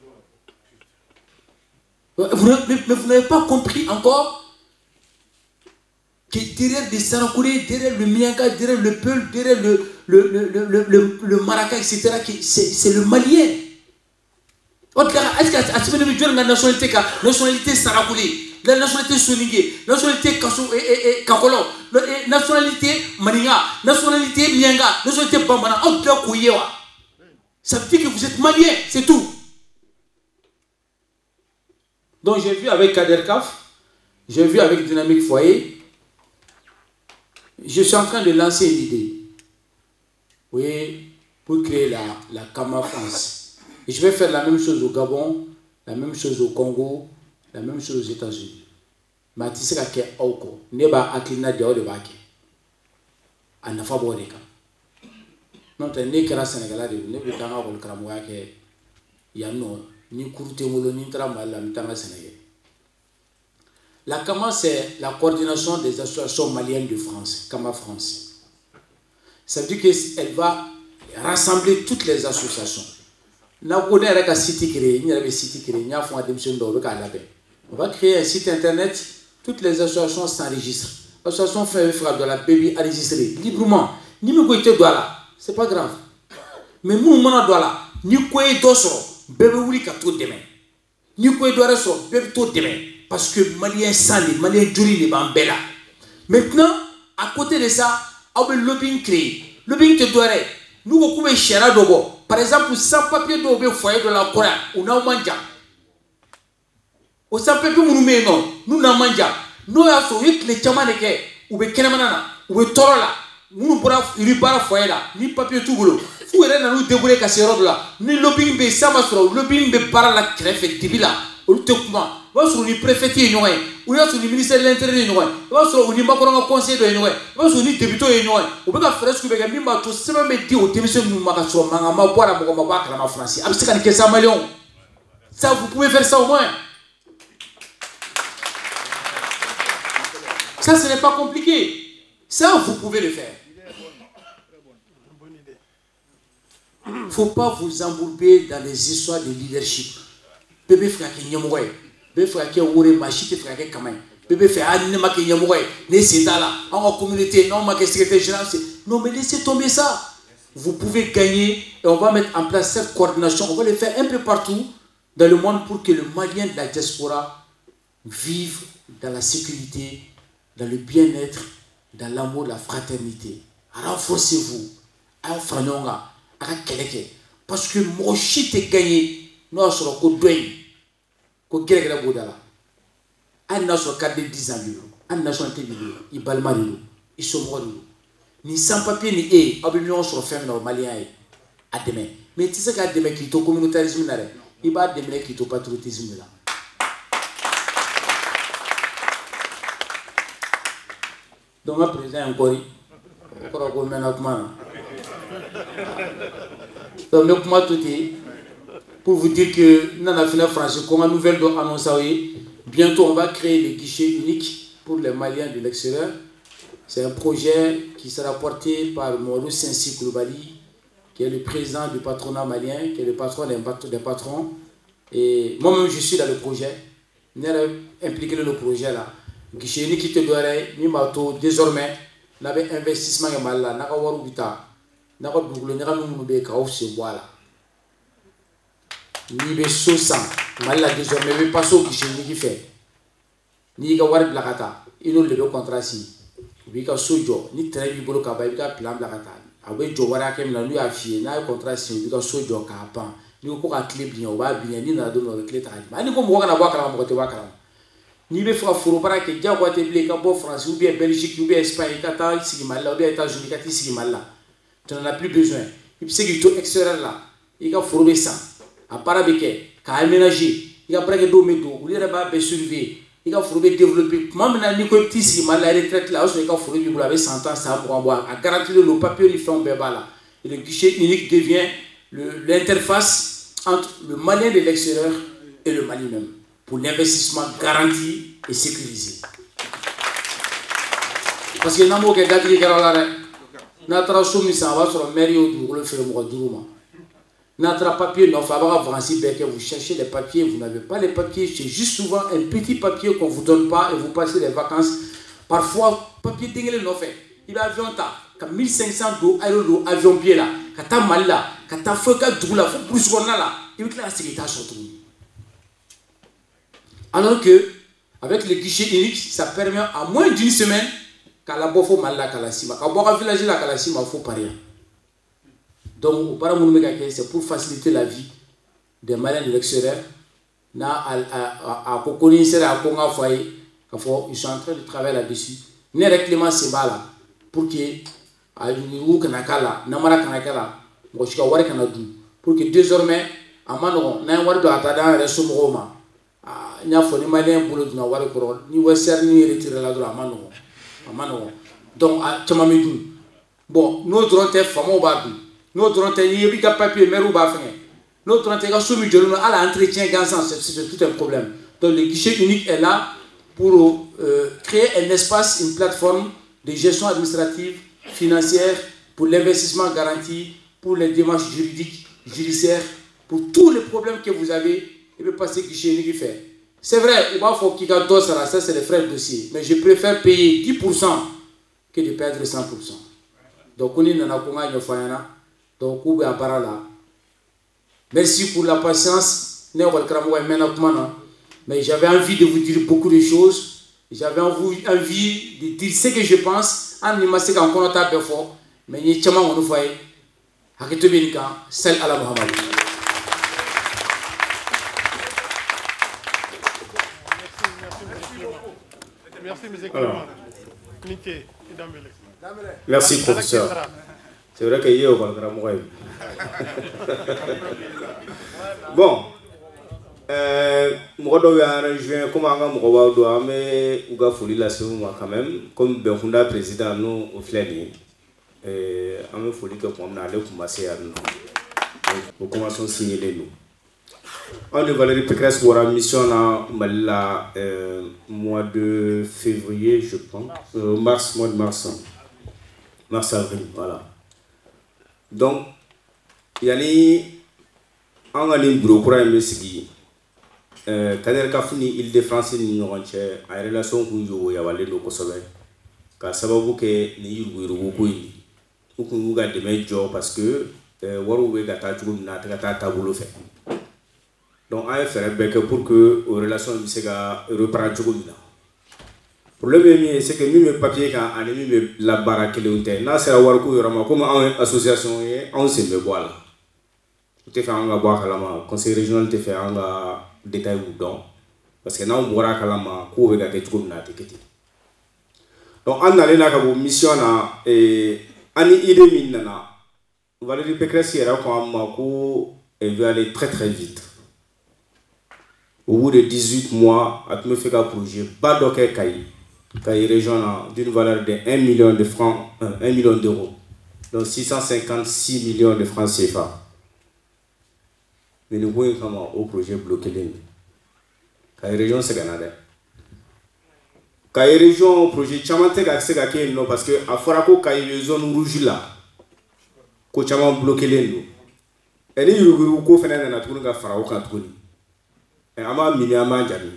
Mais vous n'avez pas compris encore que derrière des Sarakoulés, derrière le Mianga, derrière le Peul, derrière le Maraka, etc., c'est le Malien. Est-ce que tu veux la nationalité Sarakoulé, la nationalité Soningue, la nationalité Kakolo, la nationalité Maninga, la nationalité Mianga, la nationalité Bambana, ça veut dire que vous êtes Malien, c'est tout. Donc j'ai vu avec Kader Kaf, j'ai vu avec Dynamique Foyer. Je suis en train de lancer une idée, oui, pour créer la Kama France. Et je vais faire la même chose au Gabon, la même chose au Congo, la même chose aux États-Unis. Mais tu sais que Oko, neba akina de Odebaki, anafa boreka. Non, tu n'es que la Sénégalais, ne peux pas avoir le Kramouya que Yano, ni Kourte Molo, ni Tramal, la Mitanga Sénégal. La Kama, c'est la coordination des associations maliennes de France, Kama France. Ça veut dire qu'elle va rassembler toutes les associations. On va créer un site internet, toutes les associations s'enregistrent. L'association fait de la baby enregistrée librement. Ni me goûter là, c'est pas grave. Mais nous, on doit là, ni quoi d'autre, bébé oui qu'à tout demain. Ni quoi d'autre, bébé tout demain. Parce que Malien Sali, Malien Djuri n'est pas bella. Maintenant, à côté de ça, on va le lobbying créé. Le lobbying te doit. Nous, on peut cher à Dogo. Par exemple, sans papier d'obé foyer de la Corée, on a un manja. Au sans papier, nous mettons, nous n'avons manja. Nous avons les chamanés, ou les kenamanana, ou les torola, nous n'avons foyer là, ni papier tout boulot. Vous allez nous débrouiller casser là. Ni lobbying be samasro, lobbying be para la crève et tibila. olu te kuma o b'a sɔrɔ ni préfet ye ɲɔgɔn ye ou y'a sɔrɔ ni ministère de l'intérieur ye ɲɔgɔn ye o b'a sɔrɔ u ni makɔrɔn ka conseil dɔ ye ɲɔgɔn ye o b'a sɔrɔ ni député ye ɲɔgɔn ye u bɛ ka fɛɛrɛ sugu bɛɛ kɛ min b'a to sɛbɛn bɛ di o denmisɛnnin ninnu ma ka sɔrɔ mankan ma bɔ a la mɔgɔ ma bɔ a kalama France a bɛ se ka nin kɛ sa maliyɛnw ça vous pouvez faire ça au moins ça ce n'est pas compliqué ça vous pouvez le faire. Il ne faut pas vous embourber dans les histoires de leadership. Bébé fait que Nyamoue, bébé fait que Oure Machite fait que Kamay, bébé fait Anima que Nyamoue, né c'est là, en communauté, non, ma secrétaire général, non, mais laissez tomber ça. Vous pouvez gagner et on va mettre en place cette coordination, on va le faire un peu partout dans le monde pour que le Malien de la diaspora vive dans la sécurité, dans le bien-être, dans l'amour, la fraternité. Renforcez-vous, Afranonga. Parce que mon shit est gagné, nous avons ko doy, ko gere gere bodala. An na so kadde 10 ans lilo, an nationalité lilo, i balma lilo, i somro lilo. Ni sans papier ni abiyon sur femme na malien à demain. Mais tu sais qu'à demain qui to communautarisme na re, i ba demain qui to patriotisme là. Donc le président encore encore ko mena kuma. Donc, pour vous dire que dans la finale française, comme une nouvelle doit annoncer, bientôt on va créer le guichet unique pour les Maliens de l'extérieur. C'est un projet qui sera porté par Moro Sensi Koulibaly, qui est le président du patronat malien, qui est le patron des patrons. Et moi-même, je suis dans le projet. Je suis impliqué dans le projet là. Le guichet unique qui te doit être, désormais, on avait investissement en Mali, on a un nako duglo nyaka numu be ka ofse boala ni be sosa mala désormais be passo ki chengi ki fait ni ga war blakata ino le be contrat si bi ka sojo ni très bi bolo ka ba bi ka plan blakata abe jo wara ke na lui afie na contrat si bi ka sojo ka pan ni ko ka clé bien o ba bien ni na do no clé ta ba ni ko mo kana ba kala mo te ba kala ni be fra furo para ke ja ko te ble ka bo France ou bien Belgique ou bien Espagne ka ta sigi mala ou bien États-Unis ka ti sigi mala. Tu n'en as plus besoin. Il sait qu'il est extérieur là. Il a formé ça. À part avec elle, il a aménagé. Il a pris dos médo. Il a pas surveiller. Il a formé développer. Moi maintenant ni ko petit si mal la retraite là, il a formé du avez 100 ans ça pour avoir. À garantir le papier il fait un béba là. Et le guichet unique devient l'interface entre le Malien de l'extérieur et le Mali même pour l'investissement garanti et sécurisé. Parce que n'amo que gadi garala Notre soumis ça va sur le mairie ou le faire notre papier, non, vous cherchez les papiers, vous n'avez pas les papiers, c'est juste souvent un petit papier qu'on ne vous donne pas et vous passez les vacances. Parfois, papier dégueulé non fait. Il a avion ta, 1500 d'eau, avion pied là, quand t'as mal là, quand t'as fait qu'à tout là, faut plus qu'on a là, il veut que la sécurité soit tout. Alors que, avec le guichet unique, ça permet à moins d'une semaine qu'à la bofo mal la kalasima, qu'à boire un village la kalasima, il faut pas rien. Donc, c'est pour faciliter la vie des Maliens de l'extérieur. Ils sont en train de travailler là-dessus. Nous réclamons ces balles pour que pour que désormais, bon, nous devons faire notre entretien, papier, mais où va faire notre entretien, à l'entretien, c'est tout un problème. Donc, le guichet unique est là pour créer un espace, une plateforme de gestion administrative, financière, pour l'investissement garanti, pour les démarches juridiques, judiciaires, pour tous les problèmes que vous avez, et puis passer guichet unique fait. C'est vrai, il faut qu'il y ait ça, c'est les frais de dossier, mais je préfère payer 10% que de perdre 100%. Donc, on est dans la commande de donc, merci pour la patience. Mais j'avais envie de vous dire beaucoup de choses. J'avais envie de dire ce que je pense. Mais il y a celle à la Mohamed. Merci, professeur. C'est vrai qu'il y a un grand. Bon, Moi, je viens comme un mot doit mais ou gars folie la moi quand même comme Benfunda président nous au Fleni à me folie que pour aller commencer à nous nous commençons à signer les nous on est Valérie Pécresse pour la mission là la mois de février je pense mois de mars avril voilà donc il y a les on a les bureaux pour un messie Kader Kafuni Île-de-France ni ñoxonche ay relation ku yo ya wale do ko sobe ka sababu ke ni yugo ko yi ku ku ga de mejo parce que waru we gata ci na ta tabulo fe donc ay faire bec pour que relation bi se ga reprendre ci na problème c'est que mi papier ka ani mi la barake le unte na sera war ku yorama comme association et on se me voilà te fait un bois kalama conseil régional te fait un détail ou donc parce que now bora kalama ko be ga ke tuko na teketi donc on allait na ka mission na ani idée minna Valérie Pécresse era ko ma ko elle veut aller très très vite au bout de 18 mois a me fait un projet badoké kai région d'une valeur de 1 million de francs 1 million d'euros donc 656 millions de francs CFA. Mais nous voyons comment au projet bloqué les Kaye région c'est Canada. Kaye région projet chamante c'est gagné non parce que à Forako Kaye zone rouge là, ko chamant bloqué les nous. Et les Yoruba ko fena na tunu ga Farao kan tuni. Et ama mini ama jami.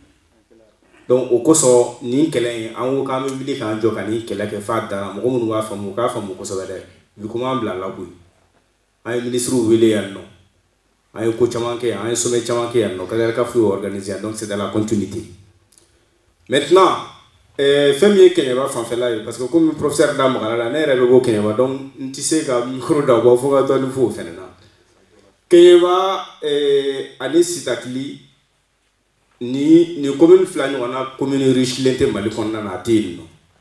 Donc au koso ni kelen an wo ka me bili kan joka ni kelen ke fa dara mo mo wa famu ka famu ko so bade. Bi ko ma bla la boy. Ay ministre wele yan non. Un coach un sommet organisé, donc c'est dans la continuité. Maintenant, fais Kenyaba parce que comme le professeur Damara, Kenyaba, donc tu sais que micro d'abord, il faut que tu nous fasses. Kenyaba, année Sitakli, ni commune flanée, on a commune riche, l'intégralité qu'on a à Tine.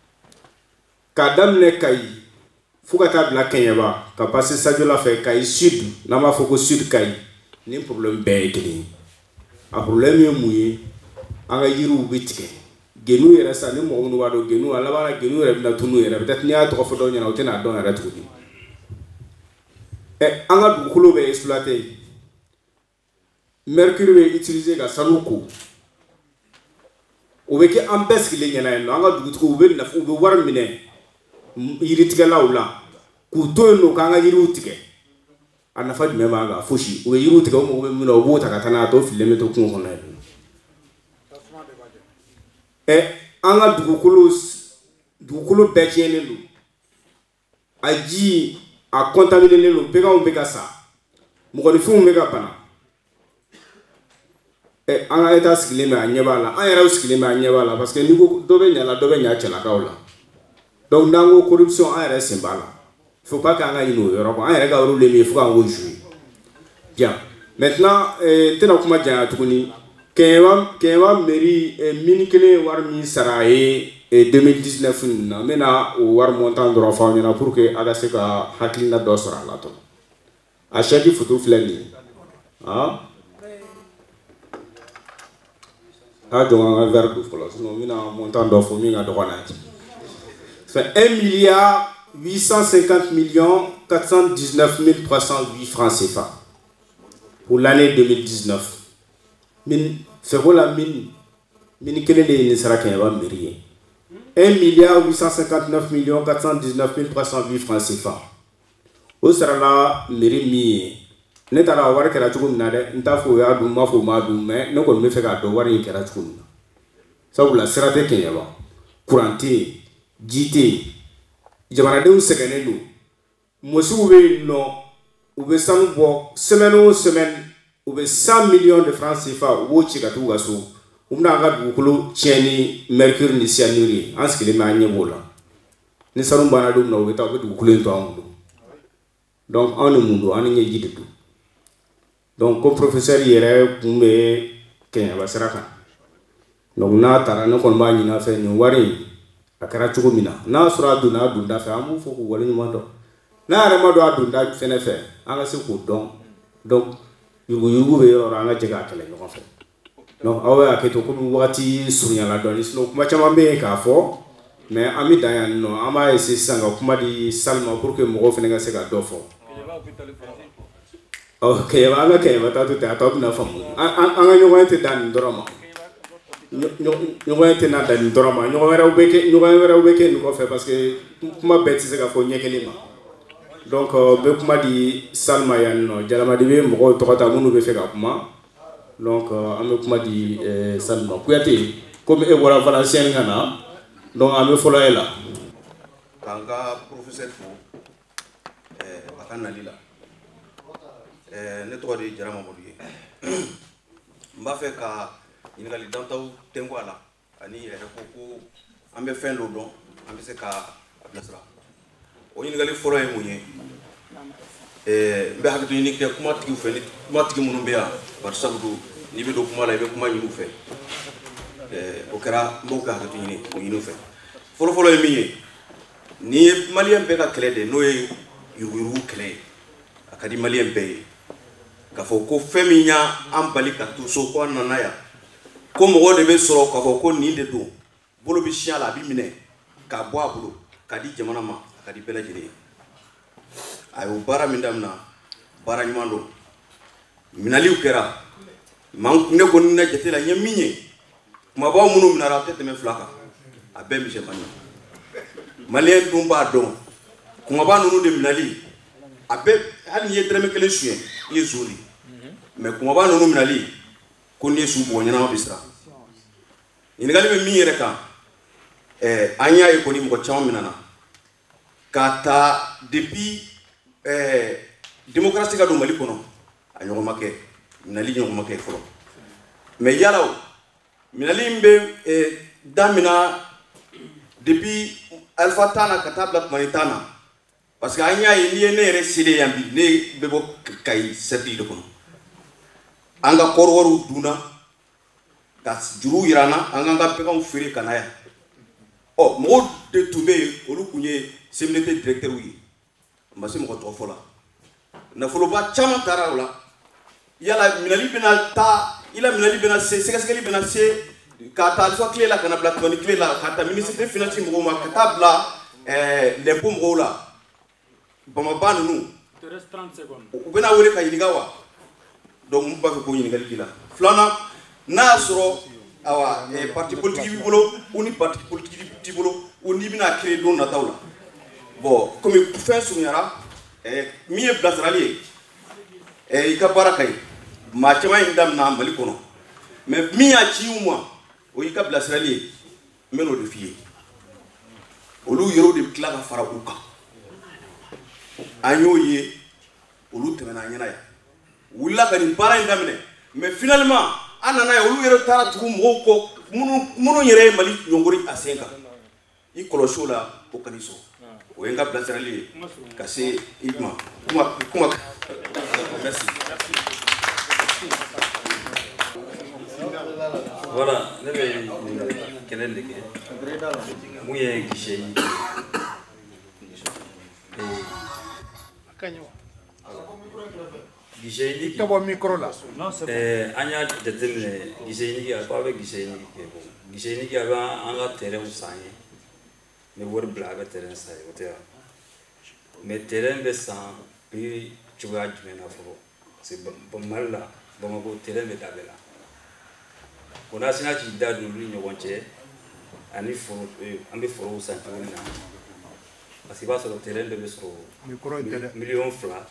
Kadam ne Kayi, faut que tu aies la Kenyaba, tu as passé ça de la fait Kayi Sud, n'a faut que Sud Kayi. Ni problème béni a problème est mouillé anga yiru bitike genu era sa ni mo ngunu wado genu ala bana genu era bina tunu era peut-être ni a to fo do nyana otena don era tuni e anga du kulo be exploiter mercure be utiliser ga sanuko o be ke ambes ki le nyana no anga du ko be na fu be war mine yiri tika lawla ku to no kanga yiru tike ana fa di mema ga fushi o yiru tika mo be mino bo ta katana to fileme to kun hono anga dugukolo betiene lu aji a contaminer lu pega on pega sa mo ko fu mega pana anga eta skileme anyebala an yara skileme anyebala parce que ni ko do be nya chela kaola donc nango corruption an yara simbala faut pas qu'anga ino yoro ko an yara ga ru le mi faut qu'ango jouer bien maintenant tena kuma jaya tukuni Kewa mairie minikele war mi saraye 2019 na mena war montant de rafa na pour que aga se ka hakilina do sora la to a chaque photo flani ah donc un verre de fola sinon mina montant do fo mi nga do na c'est 1,850,419,308 francs CFA pour l'année 2019. C'est la mine qui est sera 1,859,419,308 francs CFA. Au sera la mairie mi ne tara war kera chukun na de nta fo ya du ma fo ma du mais ne ko me fe ga do war yi kera chukun sa la sera te kenya ba courante jité jamana de sekene lu mosu we no ube sanu bo semaine ou 100 millions de francs CFA ou chikatu gaso umna ga dukulu cheni mercure ni cyanuri anskile ma nyebola ni sarum bana dum na weta ko dukulu to amudo donc on mundo an nye jiditu donc comme professeur yere kumbe kenya basaraka donc na tara no kon ba nyina fe ni wari akara chugo mina na sura duna dunda fe amu fo ko wali nyumando na re modo adunda fene fe anga se ko donc yugu be yoro anga jega kale no fa non awa ke to ko wati sunya la doni sino kuma chama be ka fo mais ami dayan no ama ese sanga kuma di salma pour que mo fene nga se ka do fo okay ba ga ke ba ta to ta to na fam anga nyo wa te dan dorama nyo wa te na dan dorama nyo wa ra ubeke no fa parce que kuma beti se ka fo nyekeli ma donc be kuma di salma yan no jalama di be mo to ta munu be fe ka kuma donc ame kuma di salma kuyate comme e wala valencien ngana donc ame folo ela kanga professeur fo akana lila ne to di jarama modie mba fe ka ingali dantaw tengo ala ani ko ambe fen lo don ambe se ka ablasra o ingali folo e munye mbe hakatu ni ke kuma tigi fe ni kuma tigi munu be ya par sabudu ni be do kuma la be kuma ni fe o kera mboka hakatu ni o yinu fe folo e miye ni malien be ka kele de no e yuru kele akadi malien be ka fo ko feminya ambali ka tu so ko nanaya ko mo de be soro ka fo ko ni de do bolo bi shiala bi mine ka bo abulo ka di jamana ma ka di bela jere ayo bara mindamna bara nyumando minali ukera man ne gonni na jetela nyaminye ma ba munu minara tete me flaka abe mi jemanya malien dumba don kuma ba nunu de minali abe hali ye dreme kele suye ye zoli mais kuma ba nunu minali ko ne su bo nyana bisra ni gali be mi yere kan anya e ko ni mo chama minana kata depuis démocratie ka do mali kono a ñogo make minali ñogo make folo mais yalaw minali mbe damina depuis alpha tana katabla manitana parce que anya ni ne resile yambi ne bebo kay seti do kono anga korworu duna kas juru irana anga nga pekam fere kanaya oh mo de toubé olu kunye semnete directeur wi mbasi mo to fola na folo ba chama tarawla yala minali bena ta ila minali bena se sekali bena se ka ta so clé la kana black toni clé la ka ta ministre des finances mo ma ka tabla les pom rola bama banu nu te reste 30 secondes u bena wole ka yigawa donc mo ba ko yigali kila flana na soro awa parti politique bi bolo uni parti politique bi bolo uni bina créer don na tawla bon comme fin sunyara mi e blasrali ika barakay ma chama indam na mali kono mais mi ya ci moi o ika blasrali meno de fier olu yero de kla ka fara uka anyoye olu temena nyana ya wula ka ni bara indamne mais finalement anana ya olu yero tara tugu moko munu yere mali nyongori asenka i kolosho la o kaniso o enga blasrali kasi igma kuma merci. Voilà, ne vais quel est le gars? Moi, guichet. Guichet ni. T'as bon micro là? Non, c'est bon. Anya déterminé guichet ni pas avec guichet ni. Guichet ni qui avait un terrain où ça y est. Mais voir blague terrain ça y est. Mais terrain de sang puis tu vas du même afro. C'est bon mal là. Bon ma go terrain de tabela. On a signé qui date de l'union entière. Ani foro ambe foro santi wona. Parce que va sur le terrain de sur million flat.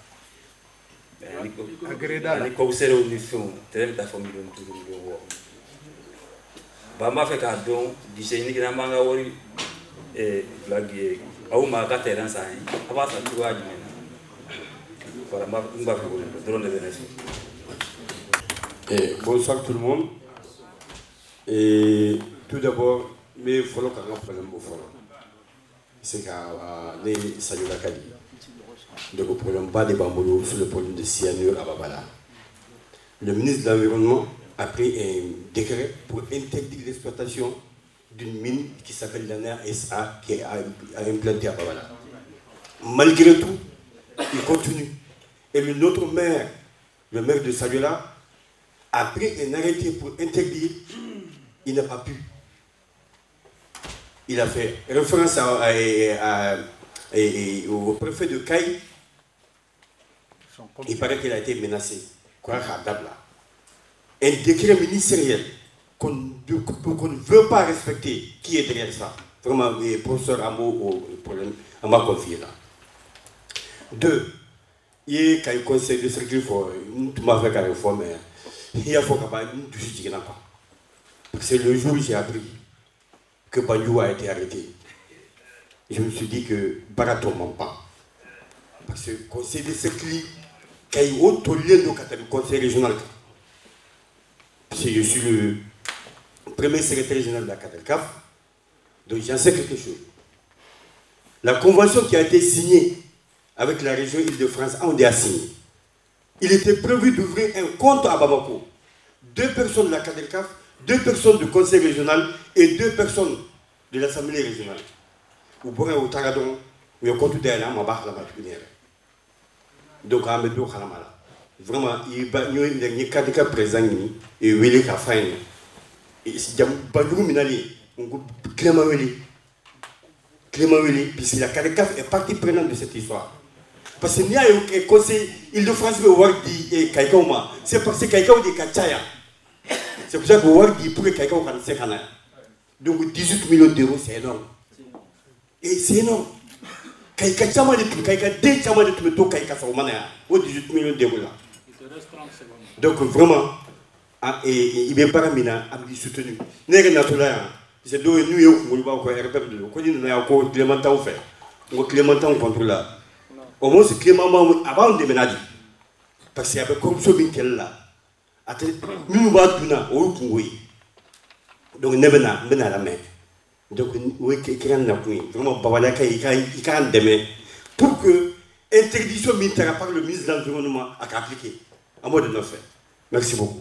Ani ko sero ni fon terrain ta famille de million. Ba ma fait ka don gisé ni na manga wori blague au ma ka terrain ça. Aba sa tu wa du voilà, bonsoir tout le monde. Et tout d'abord, mais il faut que nous problème au fond. C'est que les Sayoula Kali, le problème pas des bambous sur le problème de cyanure à Babala. Le ministre de l'Environnement a pris un décret pour interdire l'exploitation d'une mine qui s'appelle l'ANER SA qui a implanté à Babala. Malgré tout, il continue. Et notre maire, le maire de Sadiola, a pris un arrêté pour interdire, il n'a pas pu. Il a fait référence au préfet de Caille. Il paraît qu'il a été menacé. Quoi, un décret ministériel qu'on ne veut pas respecter. Qui est derrière ça? Vraiment, le professeur Amo m'a confié là. 2. Il y a un conseil de sécurité pour la réforme. Il y a un c'est le jour où j'ai appris que Banjou a été arrêté. Je me suis dit que Barato ne ment pas. Parce que le conseil de sécurité, il y a autre lien de conseil régional. Je suis le premier secrétaire général de la CAF, donc j'en sais quelque chose. La convention qui a été signée avec la région Île-de-France, on a signé. Il était prévu d'ouvrir un compte à Bamako. 2 personnes de la CAF, 2 personnes du conseil régional et 2 personnes de l'assemblée régionale. Vous pourrez au Taradon, mais au compte d'elle, on va donc, à Medou Khalamala. Vraiment, il y a des cas présents et il y a des cas faits. Et si vous avez Clément Weli, puisque la CADECAF est partie prenante de cette histoire. Parce qu'il y a un conseil Île-de-France et Kaikauma. C'est parce que Kaikaou est Kachaya. C'est pour ça que Wardi pour Kaikaou quand c'est Kana. Donc 18 millions d'euros, c'est énorme. Et c'est énorme. Kaika Chama de tout, Kaika D Chama de tout, Kaika Saumana, au 18 millions d'euros là. Donc vraiment, il est pas mina à me soutenir. N'est-ce pas c'est d'où nous y avons encore Clémentin fait. On Clémentin contrôle là. Au moins c'est Clément avant de ménager. Parce qu'il y avait comme ça qu'elle là. Nous va duna au Congoï. Donc nebena la main. Donc oui quelqu'un n'a pas vraiment Babalaka il can demain pour que interdiction militaire par le ministre de l'environnement à appliquer à mode de neuf. Merci beaucoup.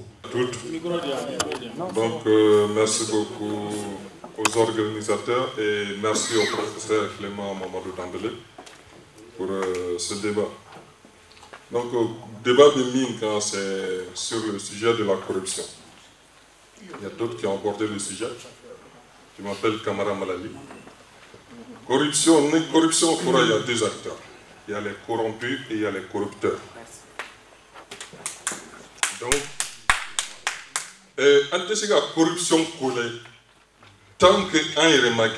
Donc merci beaucoup aux organisateurs et merci au professeur Clément Mamadou Dambélé pour ce débat. Donc, le débat de Ming, c'est sur le sujet de la corruption. Il y a d'autres qui ont abordé le sujet. Je m'appelle Kamara Malali. Corruption, il y a 2 acteurs. Il y a les corrompus et il y a les corrupteurs. Donc, la corruption collée, tant qu'un est remarqué,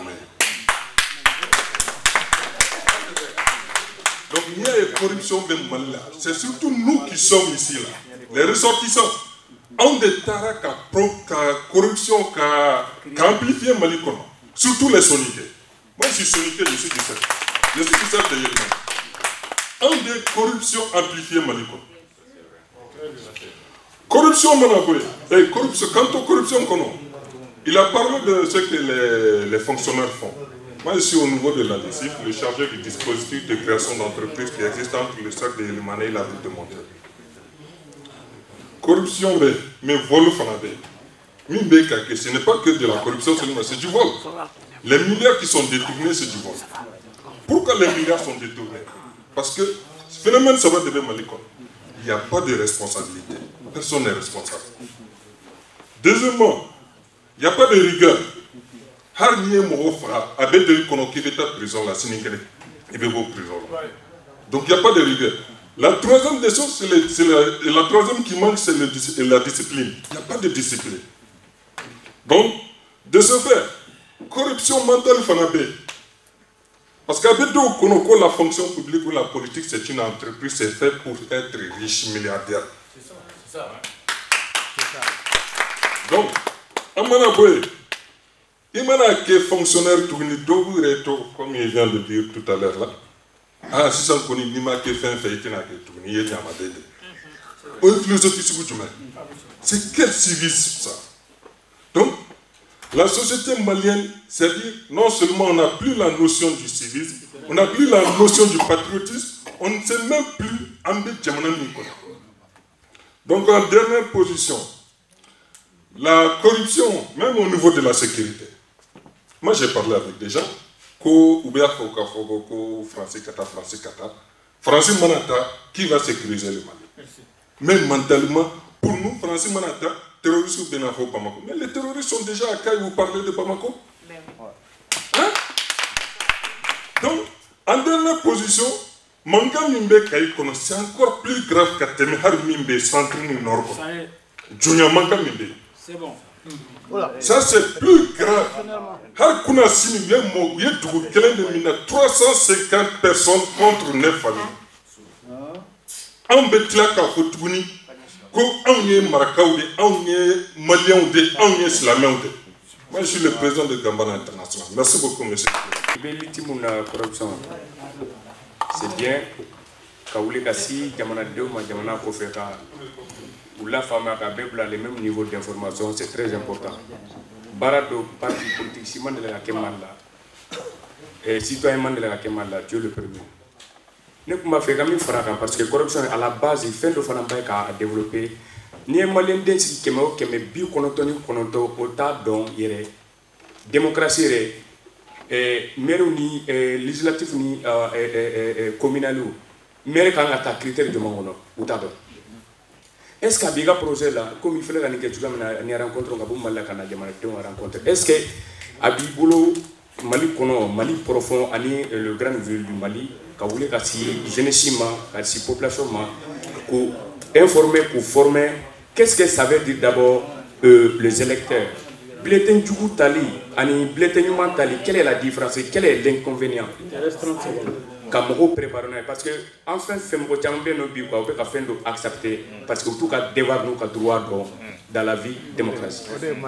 donc il y a une corruption de Mali là. C'est surtout nous qui sommes ici là. Les ressortissants ont des taras qui corruption qui amplifie Mali. Surtout les soniqués. Moi je suis soniqué, je suis du CEF. Je suis du CEF de Yémen. ont des corruptions amplifiées Mali. Corruption Manaboué. Quant aux corruptions qu'on a, il a parlé de ce que les fonctionnaires font. Moi, je suis au niveau de l'ADICIF, le chargé du dispositif de création d'entreprises qui existe entre le cercle de Yélimane et la ville de Monterrey. Corruption, mais vol fanabé. Ce n'est pas que de la corruption seulement, c'est du vol. Les milliards qui sont détournés, c'est du vol. Pourquoi les milliards sont détournés? Parce que ce phénomène, ça va devenir malicon. Il n'y a pas de responsabilité. Personne n'est responsable. Deuxièmement, il n'y a pas de rigueur. Donc il n'y a pas de rigueur. La troisième des choses, la troisième qui manque, c'est la discipline. Il n'y a pas de discipline. Donc, de ce fait, corruption mentale fanabé. Parce qu'à la fonction publique ou la politique, c'est une entreprise, c'est fait pour être riche, milliardaire. C'est ça, hein? C'est ça. Donc, à Manaboué, il m'a dit que fonctionnaire comme il vient de dire tout à l'heure là. Ah, si ça me connaît, il m'a dit que fait un fait, il m'a dit c'est quel civisme ça? Donc, la société malienne, c'est-à-dire, non seulement on n'a plus la notion du civisme, on n'a plus la notion du patriotisme, on ne sait même plus en donc, en dernière position, la corruption, même au niveau de la sécurité. Moi, j'ai parlé avec des gens, Francis Manata, qui va sécuriser le Mali. même mentalement, pour nous, Français Manata, terroristes ou Benafo Bamako. Mais les terroristes sont déjà à Caille, vous parlez de Bamako. Hein? Donc, en dernière position, Manga Mimbe Caille, c'est encore plus grave qu'à Temehar Mimbe, centre nord. Junior Manga Mimbe. C'est bon. Ça c'est plus grave. Har kuna sini ye mo ye dugu kelen de mina 350 personnes contre 9 familles. On be tila ka fo tuguni ko anw ye marakaw de, anw ye maliens de, anw ye silamɛw de. Moi je suis le président de Gambana International. Merci beaucoup monsieur. Bellitimuna corruption. C'est bien. Kaouli kasi jamana de ma jamana ko fe ka la femme a le même niveau d'information, c'est très important. Barado, parti politique, si man de la Kemala, et citoyen man de la Kemala, Dieu le premier. Ne peux pas faire comme il parce que la corruption à la base, il fait de faire à développer. Ni un malien d'insi qui me bio conotoni conoto, ota don yere, démocratie re, meru ni législatif ni communal, mais quand on a critère de mon ota don. Est-ce qu'à Biga projet là, comme il fallait que tu aies rencontré est-ce que à Bibolo, Mali Kono, Mali profond, le grand ville du Mali, Kaoulé Kassi, Genesima, Kassi population, pour informer, pour former, qu'est-ce que ça veut dire d'abord les électeurs? Bulletin du Tali, Ani Bulletin Human Tali, quelle est la différence, quel est l'inconvénient? Kamoko préparer parce que enfin fait mo jambe no bi quoi ka fendo accepter parce que tout cas devoir nous ka droit dans la vie démocratie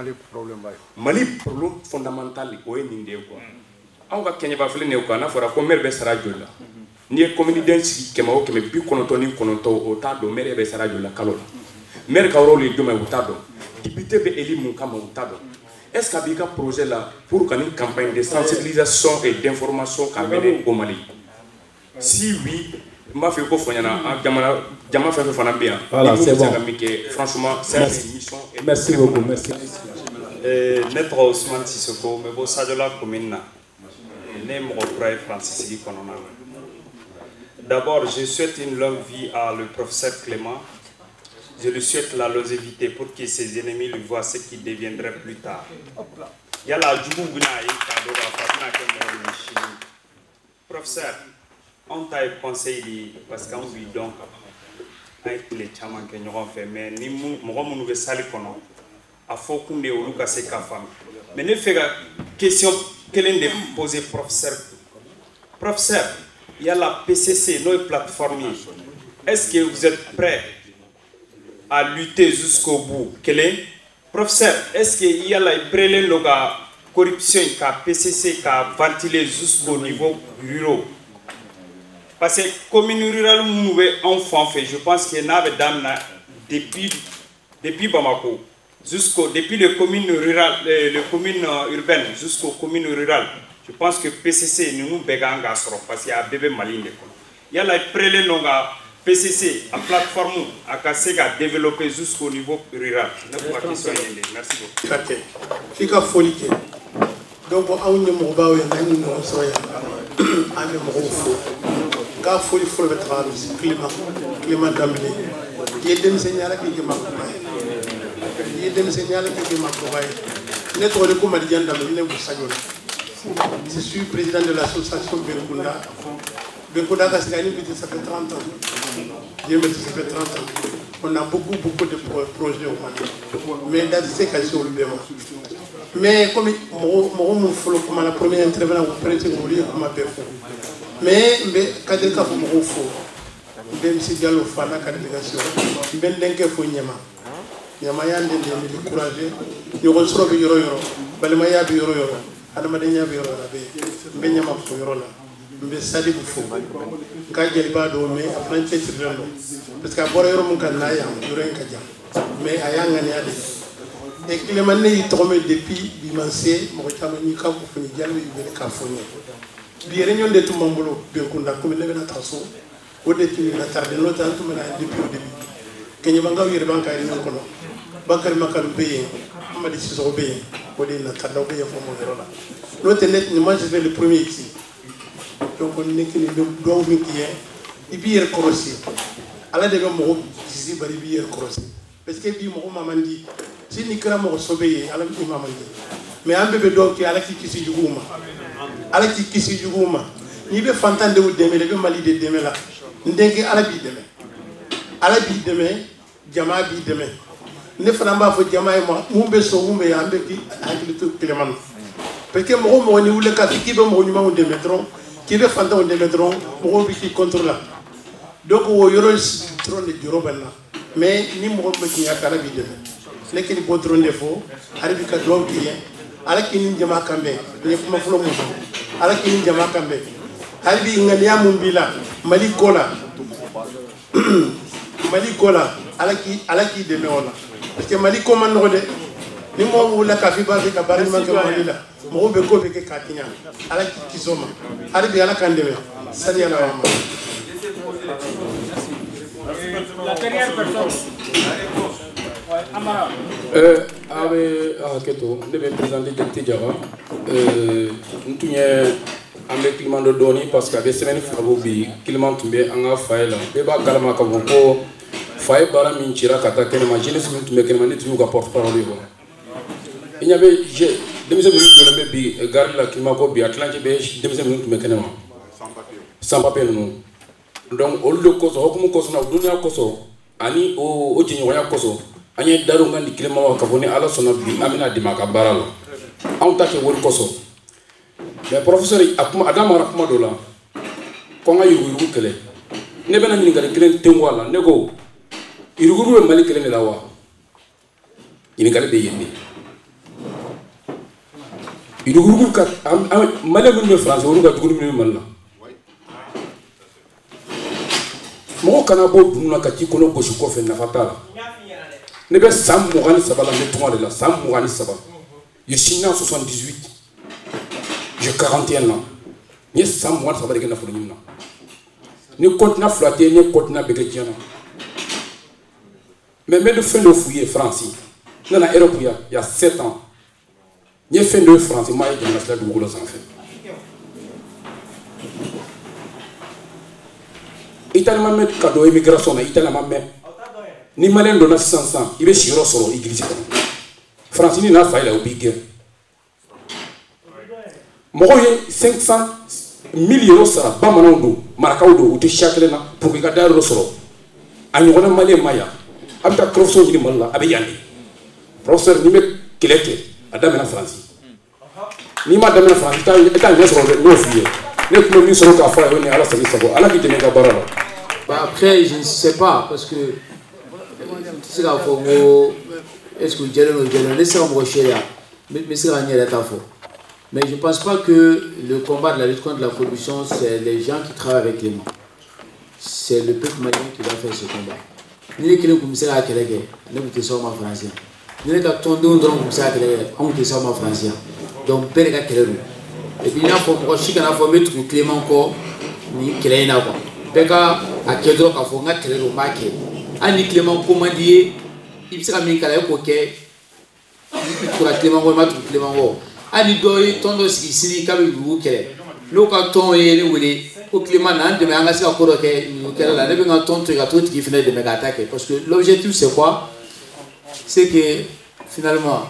Mali problème fondamental o est ninde quoi on va Kenya ba fele ne ko na fora ko merbe sara jola ni communauté ci kema o keme bi kononto o ta do merbe sara jola kalo mer ka role do me utado député be eli mun kama utado est-ce qu'il y a un projet là pour une campagne de sensibilisation et d'information qu'a mené au Mali? Si oui, ma fait quoi voilà, c'est bon. Franchement, c'est une mission. Merci beaucoup, merci. Maître Ousmane Sissoko, mais bon, ça de la commune, Francis. D'abord, je souhaite une longue vie à le professeur Clément. Je lui souhaite la longévité pour que ses ennemis lui voient ce qui deviendrait plus tard. Il y a la professeur. On t'a conseillé parce qu'on vit donc avec les chamans que nous avons fait, mais nous avons fait ça à faut qu'on ait au cas c'est femme. Mais nous faisons question quelle est de poser professeur. Professeur, il y a la PCC, nos plateformes. Est-ce que vous êtes prêts à lutter jusqu'au bout? Quel est professeur? Est-ce qu'il y a la prélève la corruption qu'a PCC qu'a ventilé jusqu'au niveau rural? Parce que commune rurale nous enfant fait, je pense qu'il y a depuis Bamako depuis les communes rurales, les communes urbaines jusqu'aux communes rurales. Je pense que PCC nous béganga parce qu'il y a bébé malin. Il y a la prélève longa PCC à plateforme à casser à développer jusqu'au niveau rural. Merci beaucoup. Fika folie. Donc on a un mobile et nous ka foli folo be tra climat d'amener yedem senyala ki ke makoba yedem senyala ki ke makoba ne to le ko mali janda me ne busajola je suis président de l'association Benkunda ka sigani biti ça fait 30 ans Dieu merci ça fait 30 ans on a beaucoup de projets au Mali mais dans ces cas sur le béma mais comme mon folo comme la première intervenant vous prêtez vous lire comme befo mais quand il y a un faux, même si il y a une délégation, il y a un faux nyama. Nyama yande de décourager. Il y a un soro bi yoro yoro. Balimaya bi yoro yoro. Adamadenya bi yoro la be. Benyama fo yoro la. Mbe sali bu fo. Ka jeli ba do me après petit rendo. Parce que boro yoro mun kan na ya yoro en ka jam. Mais ayanga ni ade. Et que les mané yi tombe depuis bimancé mo chama ni ka ko funi jalwi be ka funi. Les réunions de tout le monde, comme il est traçé, au début, il a tardé longtemps, depuis le début. Quand il y a un gars qui est banque à l'union, Bakar Makar Béé, Amadi Siso Béé, au début, il a tardé au Béé, l'autre net, moi je vais le premier ici. Donc on est qui est, et puis il est corrosé. ala de be mo kisi bari bi yer cross parce que bi mo mamandi si ni kra mo sobeye ala bi mamandi mais ambe be do ki ala ki kisi juguma ala ki kisi juguma ni be fantande wu deme be mali de deme la ndenge ala bi deme jama bi deme ne fana ba fo jama e mo be so mo be ambe ki hakili to kileman parce que mo ni wule ka ki be mo ni ma on deme tron qui veut faire un démétron, mon qui contrôle. Donc, on y aura trop de durobana. Mais ni mon qui a carabé de les qui ne trop de faux, arrive qu'à droit qui est, à qui n'y a pas camé, les femmes flot, à la qui n'y a pas camé. Arrive Ngania Mumbila, Malikola, à la qui demeure. Parce que Maliko Manode, ni moi ou la café basé à Paris Mangamila. Mo be ko be ke katinya ala kisoma ari bi ala kandebe sali ala wa la dernière personne Amara avec keto ne be présenter Jakti Jara ntunye ambe climat de doni parce que avec semaine fabo bi climat tumbe anga faila be ba kalama ka ko fay bara min chira kata kene ma jeunesse min tumbe kene ma ne tumu ka porte parole ko il y avait demi minutes de bi garde la climat ko bi Atlantique be demi minutes me kenema sans papier non donc au lieu ko so ko ko so na dunya ko so ani o jinyo ya ko so ani daru ngandi climat wa ka boni ala sona bi amina di maka baralo on ta ke wor ko so mais professeur akuma adama rakuma do la ko nga yugu kele ne bena ni ngari kelen tengwala ne ko yugu be mali kelen la wa ini ngari be yende il groupe kat malais mun français woru ga dugul min man la mo kana bo dunna ka ci kono gosu ko fe na fatala ne be sam mo gani sabala ne tourne là sam mo gani sabala je suis né en 78 j'ai 41 ans ni sam mo gani sabala ke na fulu nyina ni continent flatter ni continent be ke tiana mais de fin de fouiller France dans la Europe il y a 7 ans. Il y a fait de France, moi je suis là de Google sans fait. Italie m'a mis cadeau immigration, Italie m'a mis. Ni malin donne 600, il est sur solo, l'église. France n'y n'a pas là au big. Moi j'ai 500 000 euros ça, pas mon nom, Maracaudo, ou chaque là pour que garder le solo. Agnona malin maya, avec professeur du mal là, avec Yanni. Professeur ni me kileke. Adam en France. Ni madame en France, t'as bien sur le neuf. Les premiers sont à faire venir à la salle. À la vie de Megabara. Après, je ne sais pas, parce que c'est la fois est-ce que le laissez-moi rocher là, mais c'est gagné la tafo. Mais je ne pense pas que le combat de la lutte contre la corruption, c'est les gens qui travaillent avec les mains. C'est le peuple malien qui va faire ce combat. Ni les qui nous commencent à quelle guerre, nous vous sommes en français. Ni les qui tombent dans le commissaire à quelle guerre, on vous sommes en français. Donc, père et quelle et puis il y a pour chic à la fois mettre Clément encore, ni quelle n'a pas. Peka à quel droit à fond à quelle remarque. Ani Clément commandier, il sera mis qu'à la coquette. Pour la Clément remarque Clément. Ani doy tondo ici comme vous qu'elle. Le carton et le voulez. Au Clément n'a de m'engager à courir qu'elle a nevé un ton truc à tout qui venait de m'attaquer. Parce que l'objectif c'est quoi? C'est que finalement,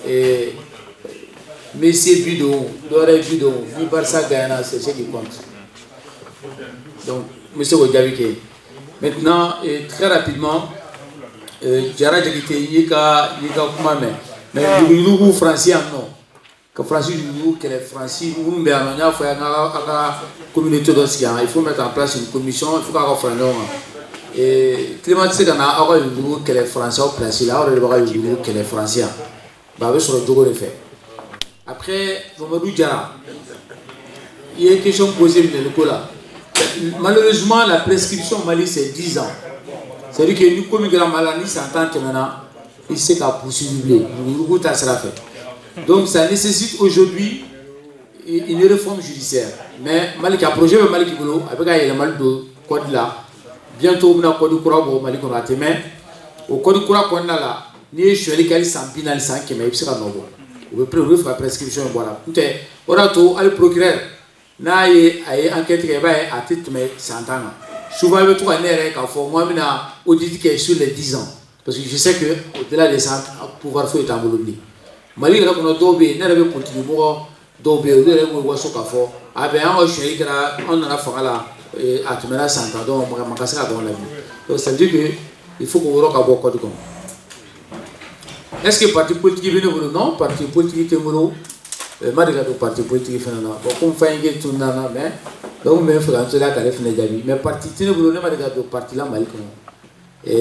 Messi Bidon, Doré Bidon, Vibarsa Guyana, c'est ce qui compte. Donc, monsieur Godjavike. Maintenant, très rapidement, Jara Djakite, Yika Kumame. Mais nous, Français, non. Que Français, nous, que les Français, nous, il faut une communauté d'Ossia. Il faut mettre en place une commission, il faut qu'on fasse un nom. Et Clément, c'est qu'on a que les Français ont placé là, on a que les Français. Bah, sur le Togo de fait. Après, Mamadou Diarra, il y a une question posée là. Malheureusement, la prescription au Mali, c'est 10 ans. C'est-à-dire que nous, comme grand maladie, s'entend que maintenant, il sait qu'à poursuivre. Donc, ça nécessite aujourd'hui une réforme judiciaire. Mais Mali qui a projet le Mali qui boulot, avec un mal de code là, bientôt on a code courant au Mali qu'on a mais au code courant qu'on a là, ni je suis allé qu'à sans pinal sans qui m'a épicé à nouveau. On peut faire la prescription voilà. On a tout, le procureur n'a eu enquête qui va à titre mais 100 ans. souvent il y a 3 années moi je audit qui est sur les 10 ans parce que je sais que au-delà des ça pouvoir faire est en Bolivie Mali là qu'on a dobé n'a pas continué moi dobé au delà moi so ka fo a ben on chéri que on a fait là à tu me la santa donc moi ma casa dans la vie donc ça veut dire que il faut qu'on rock à beaucoup de comme est-ce que parti politique vient de non parti politique qui est malgré le parti politique fait non bon comme fait que tout nana mais donc même France là qu'elle fait déjà mais parti qui ne voulait pas regarder le parti là Mali comme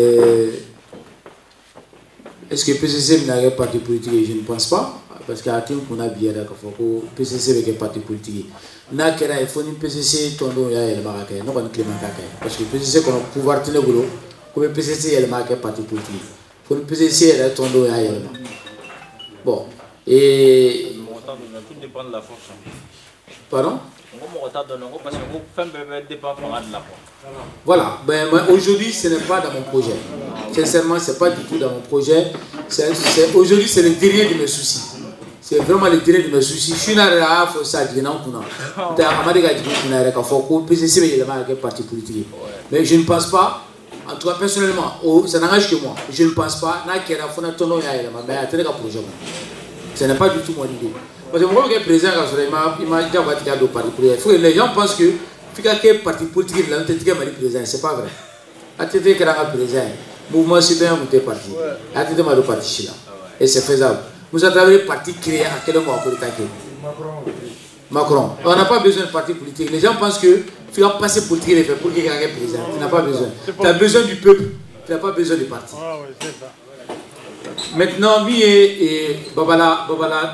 est-ce que PCC n'a pas parti politique je ne pense pas parce qu'à tout qu'on a bien d'accord faut que PCC avec parti politique n'a qu'à il faut une PCC tondo ya elle marque non pas Clément Kaka parce que PCC qu'on pouvoir tenir boulot comme PCC elle marque parti politique faut une PCC elle tondo ya elle bon et tout dépend de la fonction. Pardon? Voilà, ben, aujourd'hui ce n'est pas dans mon projet. Sincèrement, ce n'est pas du tout dans mon projet. Aujourd'hui, c'est le dernier de mes soucis. C'est vraiment le dernier de mes soucis. Je suis là, il faut ça, je suis parti politique. Mais je ne pense pas, en tout cas personnellement, ça n'engage que moi. Je ne pense pas, ce n'est pas du tout mon idée. Parce que moi, je suis président, il m'a dit que parti politique. Les gens pensent que le parti politique est le président. Ce n'est pas vrai. Le président, le mouvement citoyen est parti. Le parti et c'est faisable. Nous avons travaillé parti créé à quel moment pour attaquer Macron. On n'a pas besoin de parti politique. Les gens pensent que tu vas passer politique pour qu'il y ait un président. Tu n'as pas besoin. Tu as besoin du peuple. Tu n'as pas besoin du parti. Maintenant, Babala,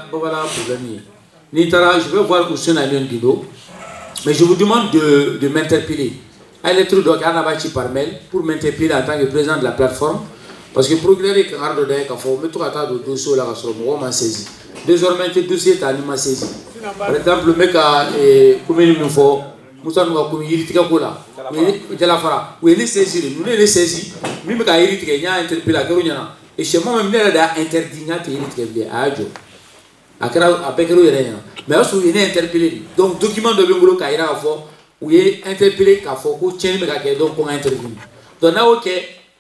je vais voir où sont les Guido, mais je vous demande de m'interpeller. Elle est trop par mail pour m'interpeller en tant que président de la plateforme. Parce que le progrès est quand de dossier là, on saisi. Désormais, le dossier est animé saisi. Par exemple, le mec a combien de fois, nous avons commis il est saisi, nous est saisi, même quand il y a interpellé. Et chez moi, même là, il y a interdit mais aussi, il est interpellé. Donc, document de Bengolo Kaira, où il est interpellé, donc on a intervenu. Donc, là, ok,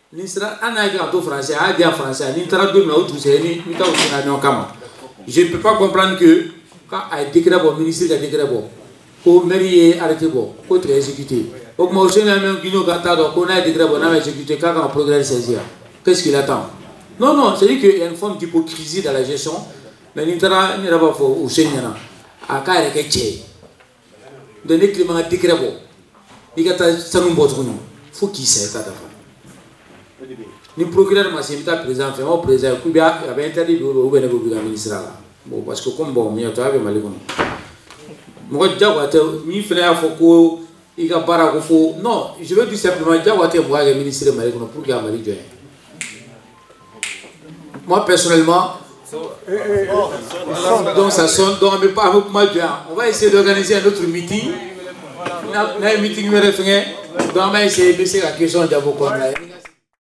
je ne peux pas comprendre que quand il y a un décret, le ministre a décret, le maire est arrêté, il est exécuté. Donc, moi aussi, on a décret, on a exécuté, quand on progresse, qu'est-ce qu'il attend? Non, c'est-à-dire qu'il y a une forme d'hypocrisie dans la gestion. Mais nous avons fait au Seigneur. À quoi est-ce que c'est? Donner Clément un décret. Il y a un faut qu'il sait ça. Nous procureur m'a dit président, fait président, il avait interdit de ministre là. Bon, parce que comme bon, il y a un mal. Moi, je fais un faux il y a pas non, je veux dire simplement que le ministre de pour qu'il y ait un moi personnellement, donc ça sonne, donc on va essayer d'organiser un autre meeting. Un meeting, donc on va essayer de laisser la question d'avocat.